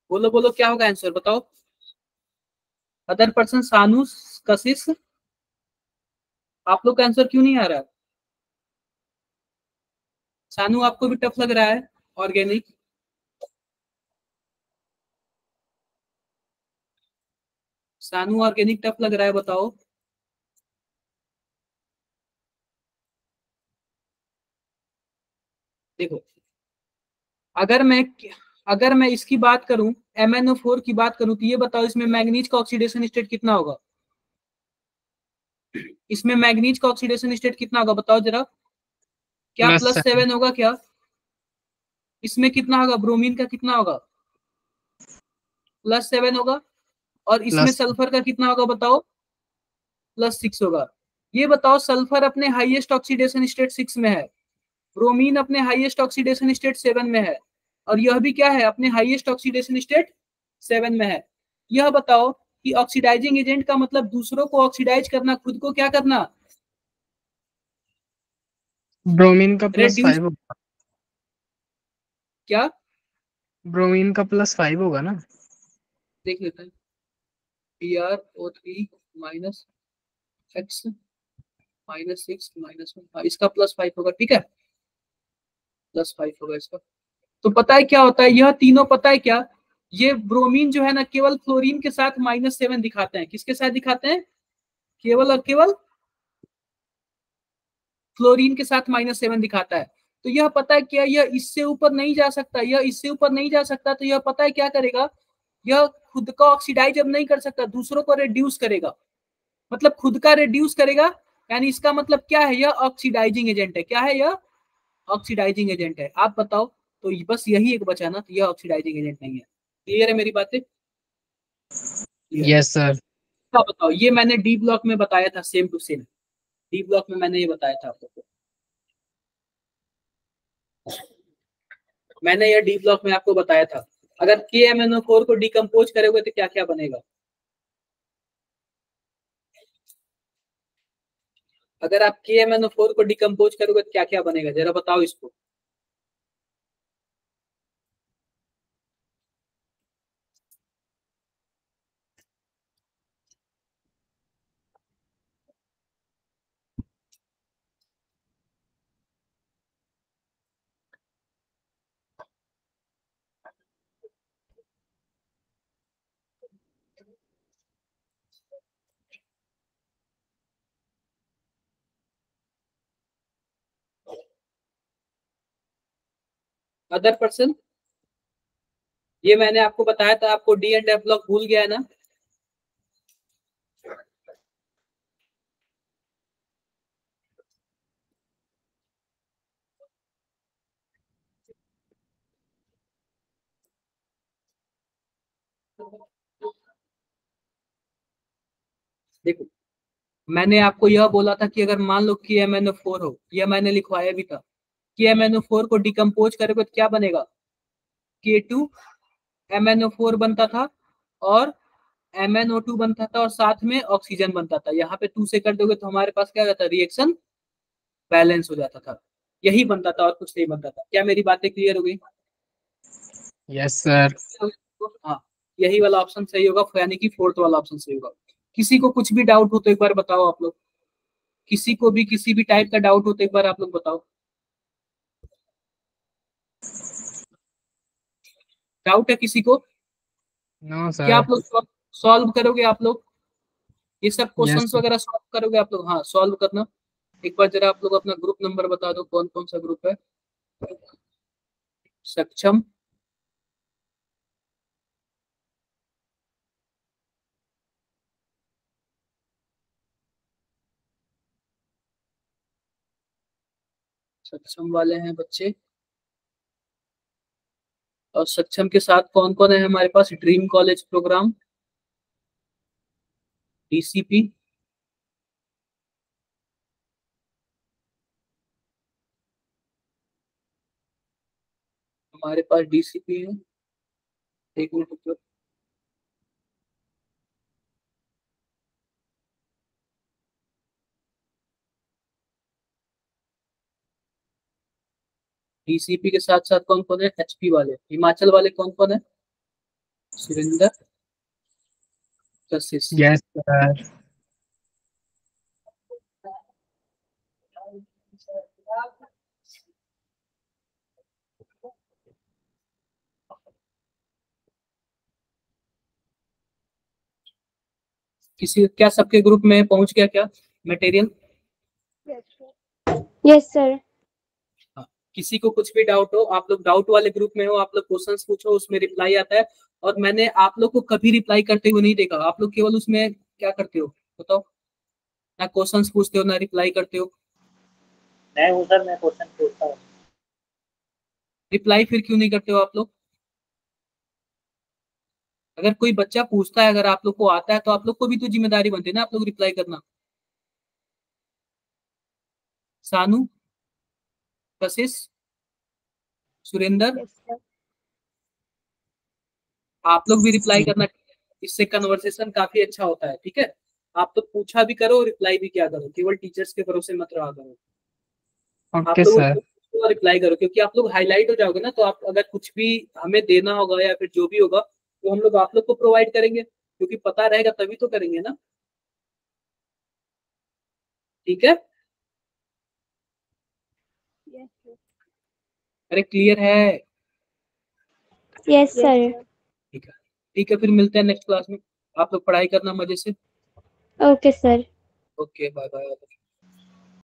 बोलो बोलो क्या होगा आंसर बताओ। अदर पर्सन सानू कशिश, आप लोग का आंसर क्यों नहीं आ रहा है? सानू आपको भी टफ लग रहा है ऑर्गेनिक? सानू ऑर्गेनिक टफ लग रहा है बताओ। देखो अगर मैं अगर मैं इसकी बात करूं, एम एन ओ फोर की बात करूं, तो ये बताओ इसमें मैग्नीज का ऑक्सीडेशन स्टेट कितना होगा? इसमें मैग्नीज का ऑक्सीडेशन स्टेट कितना होगा बताओ जरा। क्या प्लस प्लस सेवन होगा क्या? इसमें कितना होगा? ब्रोमीन का कितना होगा? प्लस सेवन होगा। और इसमें प्लस सल्फर का कितना होगा बताओ? प्लस सिक्स होगा। ये बताओ सल्फर अपने हाईएस्ट ऑक्सीडेशन स्टेट सिक्स में है, ब्रोमीन अपने हाईएस्ट ऑक्सीडेशन स्टेट सेवन में है, और यह भी क्या है अपने हाईएस्ट ऑक्सीडेशन स्टेट सेवन में है। यह बताओ कि ऑक्सीडाइजिंग एजेंट का मतलब दूसरों को ऑक्सीडाइज करना, खुद को क्या करना? ब्रोमीन का प्लस रेड्यूस। फाइव होगा। क्या? ब्रोमीन का प्लस फाइव होगा ना। देख लेते हैं। P R O three minus X minus six minus one, इसका प्लस फाइव होगा, ठीक है, प्लस फाइव होगा इसका। तो पता है क्या होता है, यह तीनों पता है क्या, ये ब्रोमीन जो है ना केवल फ्लोरीन के साथ माइनस सेवन दिखाते हैं। किसके साथ दिखाते हैं? केवल और केवल फ्लोरीन के साथ माइनस सेवन दिखाता है। तो यह पता है क्या, यह इससे ऊपर नहीं जा सकता, यह इससे ऊपर नहीं जा सकता, तो यह पता है क्या करेगा, यह खुद का ऑक्सीडाइज अब नहीं कर सकता, दूसरों को रिड्यूस करेगा, मतलब खुद का रिड्यूस करेगा। यानी इसका मतलब क्या है, यह ऑक्सीडाइजिंग एजेंट है। क्या है यह? ऑक्सीडाइजिंग एजेंट है। आप बताओ, तो बस यही एक बचा ना, तो यह ऑक्सीडाइजिंग एजेंट नहीं है। क्लियर है मेरी बातें? Yes sir. क्या बताओ, ये मैंने डी ब्लॉक में बताया था, same to same D block में मैंने ये बताया था आप लोग को। मैंने ये डी ब्लॉक में आपको बताया था, अगर K M N O four को डिकम्पोज करोगे तो क्या क्या बनेगा। अगर आप K M N O four को डिकम्पोज करोगे तो क्या क्या बनेगा, जरा बताओ इसको। अदर पर्सन, ये मैंने आपको बताया था, आपको डी एंड एफ ब्लॉक भूल गया है ना? देखो मैंने आपको यह बोला था कि अगर मान लो कि एम एन ओ फोर हो, यह मैंने लिखवाया भी था कि एम एन ओ फोर को डिकम्पोज करोगे तो क्या बनेगा, K two M N O four बनता था और एम एन ओ टू बनता था और साथ में ऑक्सीजन बनता था। यहाँ पे टू से कर दोगे तो हमारे पास क्या रहता, रिएक्शन बैलेंस हो जाता था, यही बनता था और कुछ नहीं बनता था। क्या मेरी बातें क्लियर हो गई? Yes sir. हाँ, यही वाला ऑप्शन सही होगा, यानी कि फोर्थ वाला ऑप्शन सही होगा। किसी को कुछ भी डाउट हो तो एक बार बताओ आप लोग, किसी को भी किसी भी टाइप का डाउट हो तो एक बार आप लोग बताओ। डाउट है किसी को? नो क्या सर। आप लोग सॉल्व करोगे? आप लोग ये सब यस क्वेश्चंस वगैरह सॉल्व करोगे आप लोग? हाँ सॉल्व करना। एक बार जरा आप लोग अपना ग्रुप नंबर बता दो, कौन कौन सा ग्रुप है। सक्षम, सक्षम वाले हैं बच्चे। और सक्षम के साथ कौन कौन है हमारे पास, dream college program, D C P, हमारे पास डी सी पी है। एक मिनट रुको। डी सी पी के साथ साथ कौन कौन है, एच पी वाले, हिमाचल वाले कौन कौन है? सुरेंद्र कशिश। Yes sir. किसी क्या सबके ग्रुप में पहुंच गया क्या मटेरियल? Yes sir. किसी को कुछ भी डाउट हो, आप लोग डाउट वाले ग्रुप में हो, आप लोग क्वेश्चंस पूछो, उसमें रिप्लाई आता है। और मैंने आप लोग को कभी रिप्लाई करते हुए नहीं देखा। आप लोग केवल उसमें क्या करते हो बताओ? ना क्वेश्चंस पूछते हो ना रिप्लाई करते हो। मैं हूँ सर, मैं क्वेश्चन पूछता हूँ। रिप्लाई फिर क्यों नहीं करते हो आप लोग? अगर कोई बच्चा पूछता है, अगर आप लोग को आता है, तो आप लोग को भी तो जिम्मेदारी बनती है ना आप लोग रिप्लाई करना। सानू, कशिश, सुरेंद्र, यस सर। आप लोग भी रिप्लाई करना। इससे कन्वर्सेशन काफी अच्छा होता है। ठीक है, आप तो पूछा भी करो, रिप्लाई भी किया करो, केवल टीचर्स के भरोसे मत रहा करो। आप ओके लोग सर। रिप्लाई करो, क्योंकि आप लोग हाईलाइट हो जाओगे ना। तो आप अगर कुछ भी हमें देना होगा या फिर जो भी होगा, तो हम लोग आप लोग को प्रोवाइड करेंगे, क्योंकि पता रहेगा तभी तो करेंगे ना। ठीक है, यस सर। अरे क्लियर है? Yes sir. ठीक है, ठीक है, फिर मिलते हैं नेक्स्ट क्लास में। आप लोग पढ़ाई करना मजे से। Okay sir. Okay, bye bye.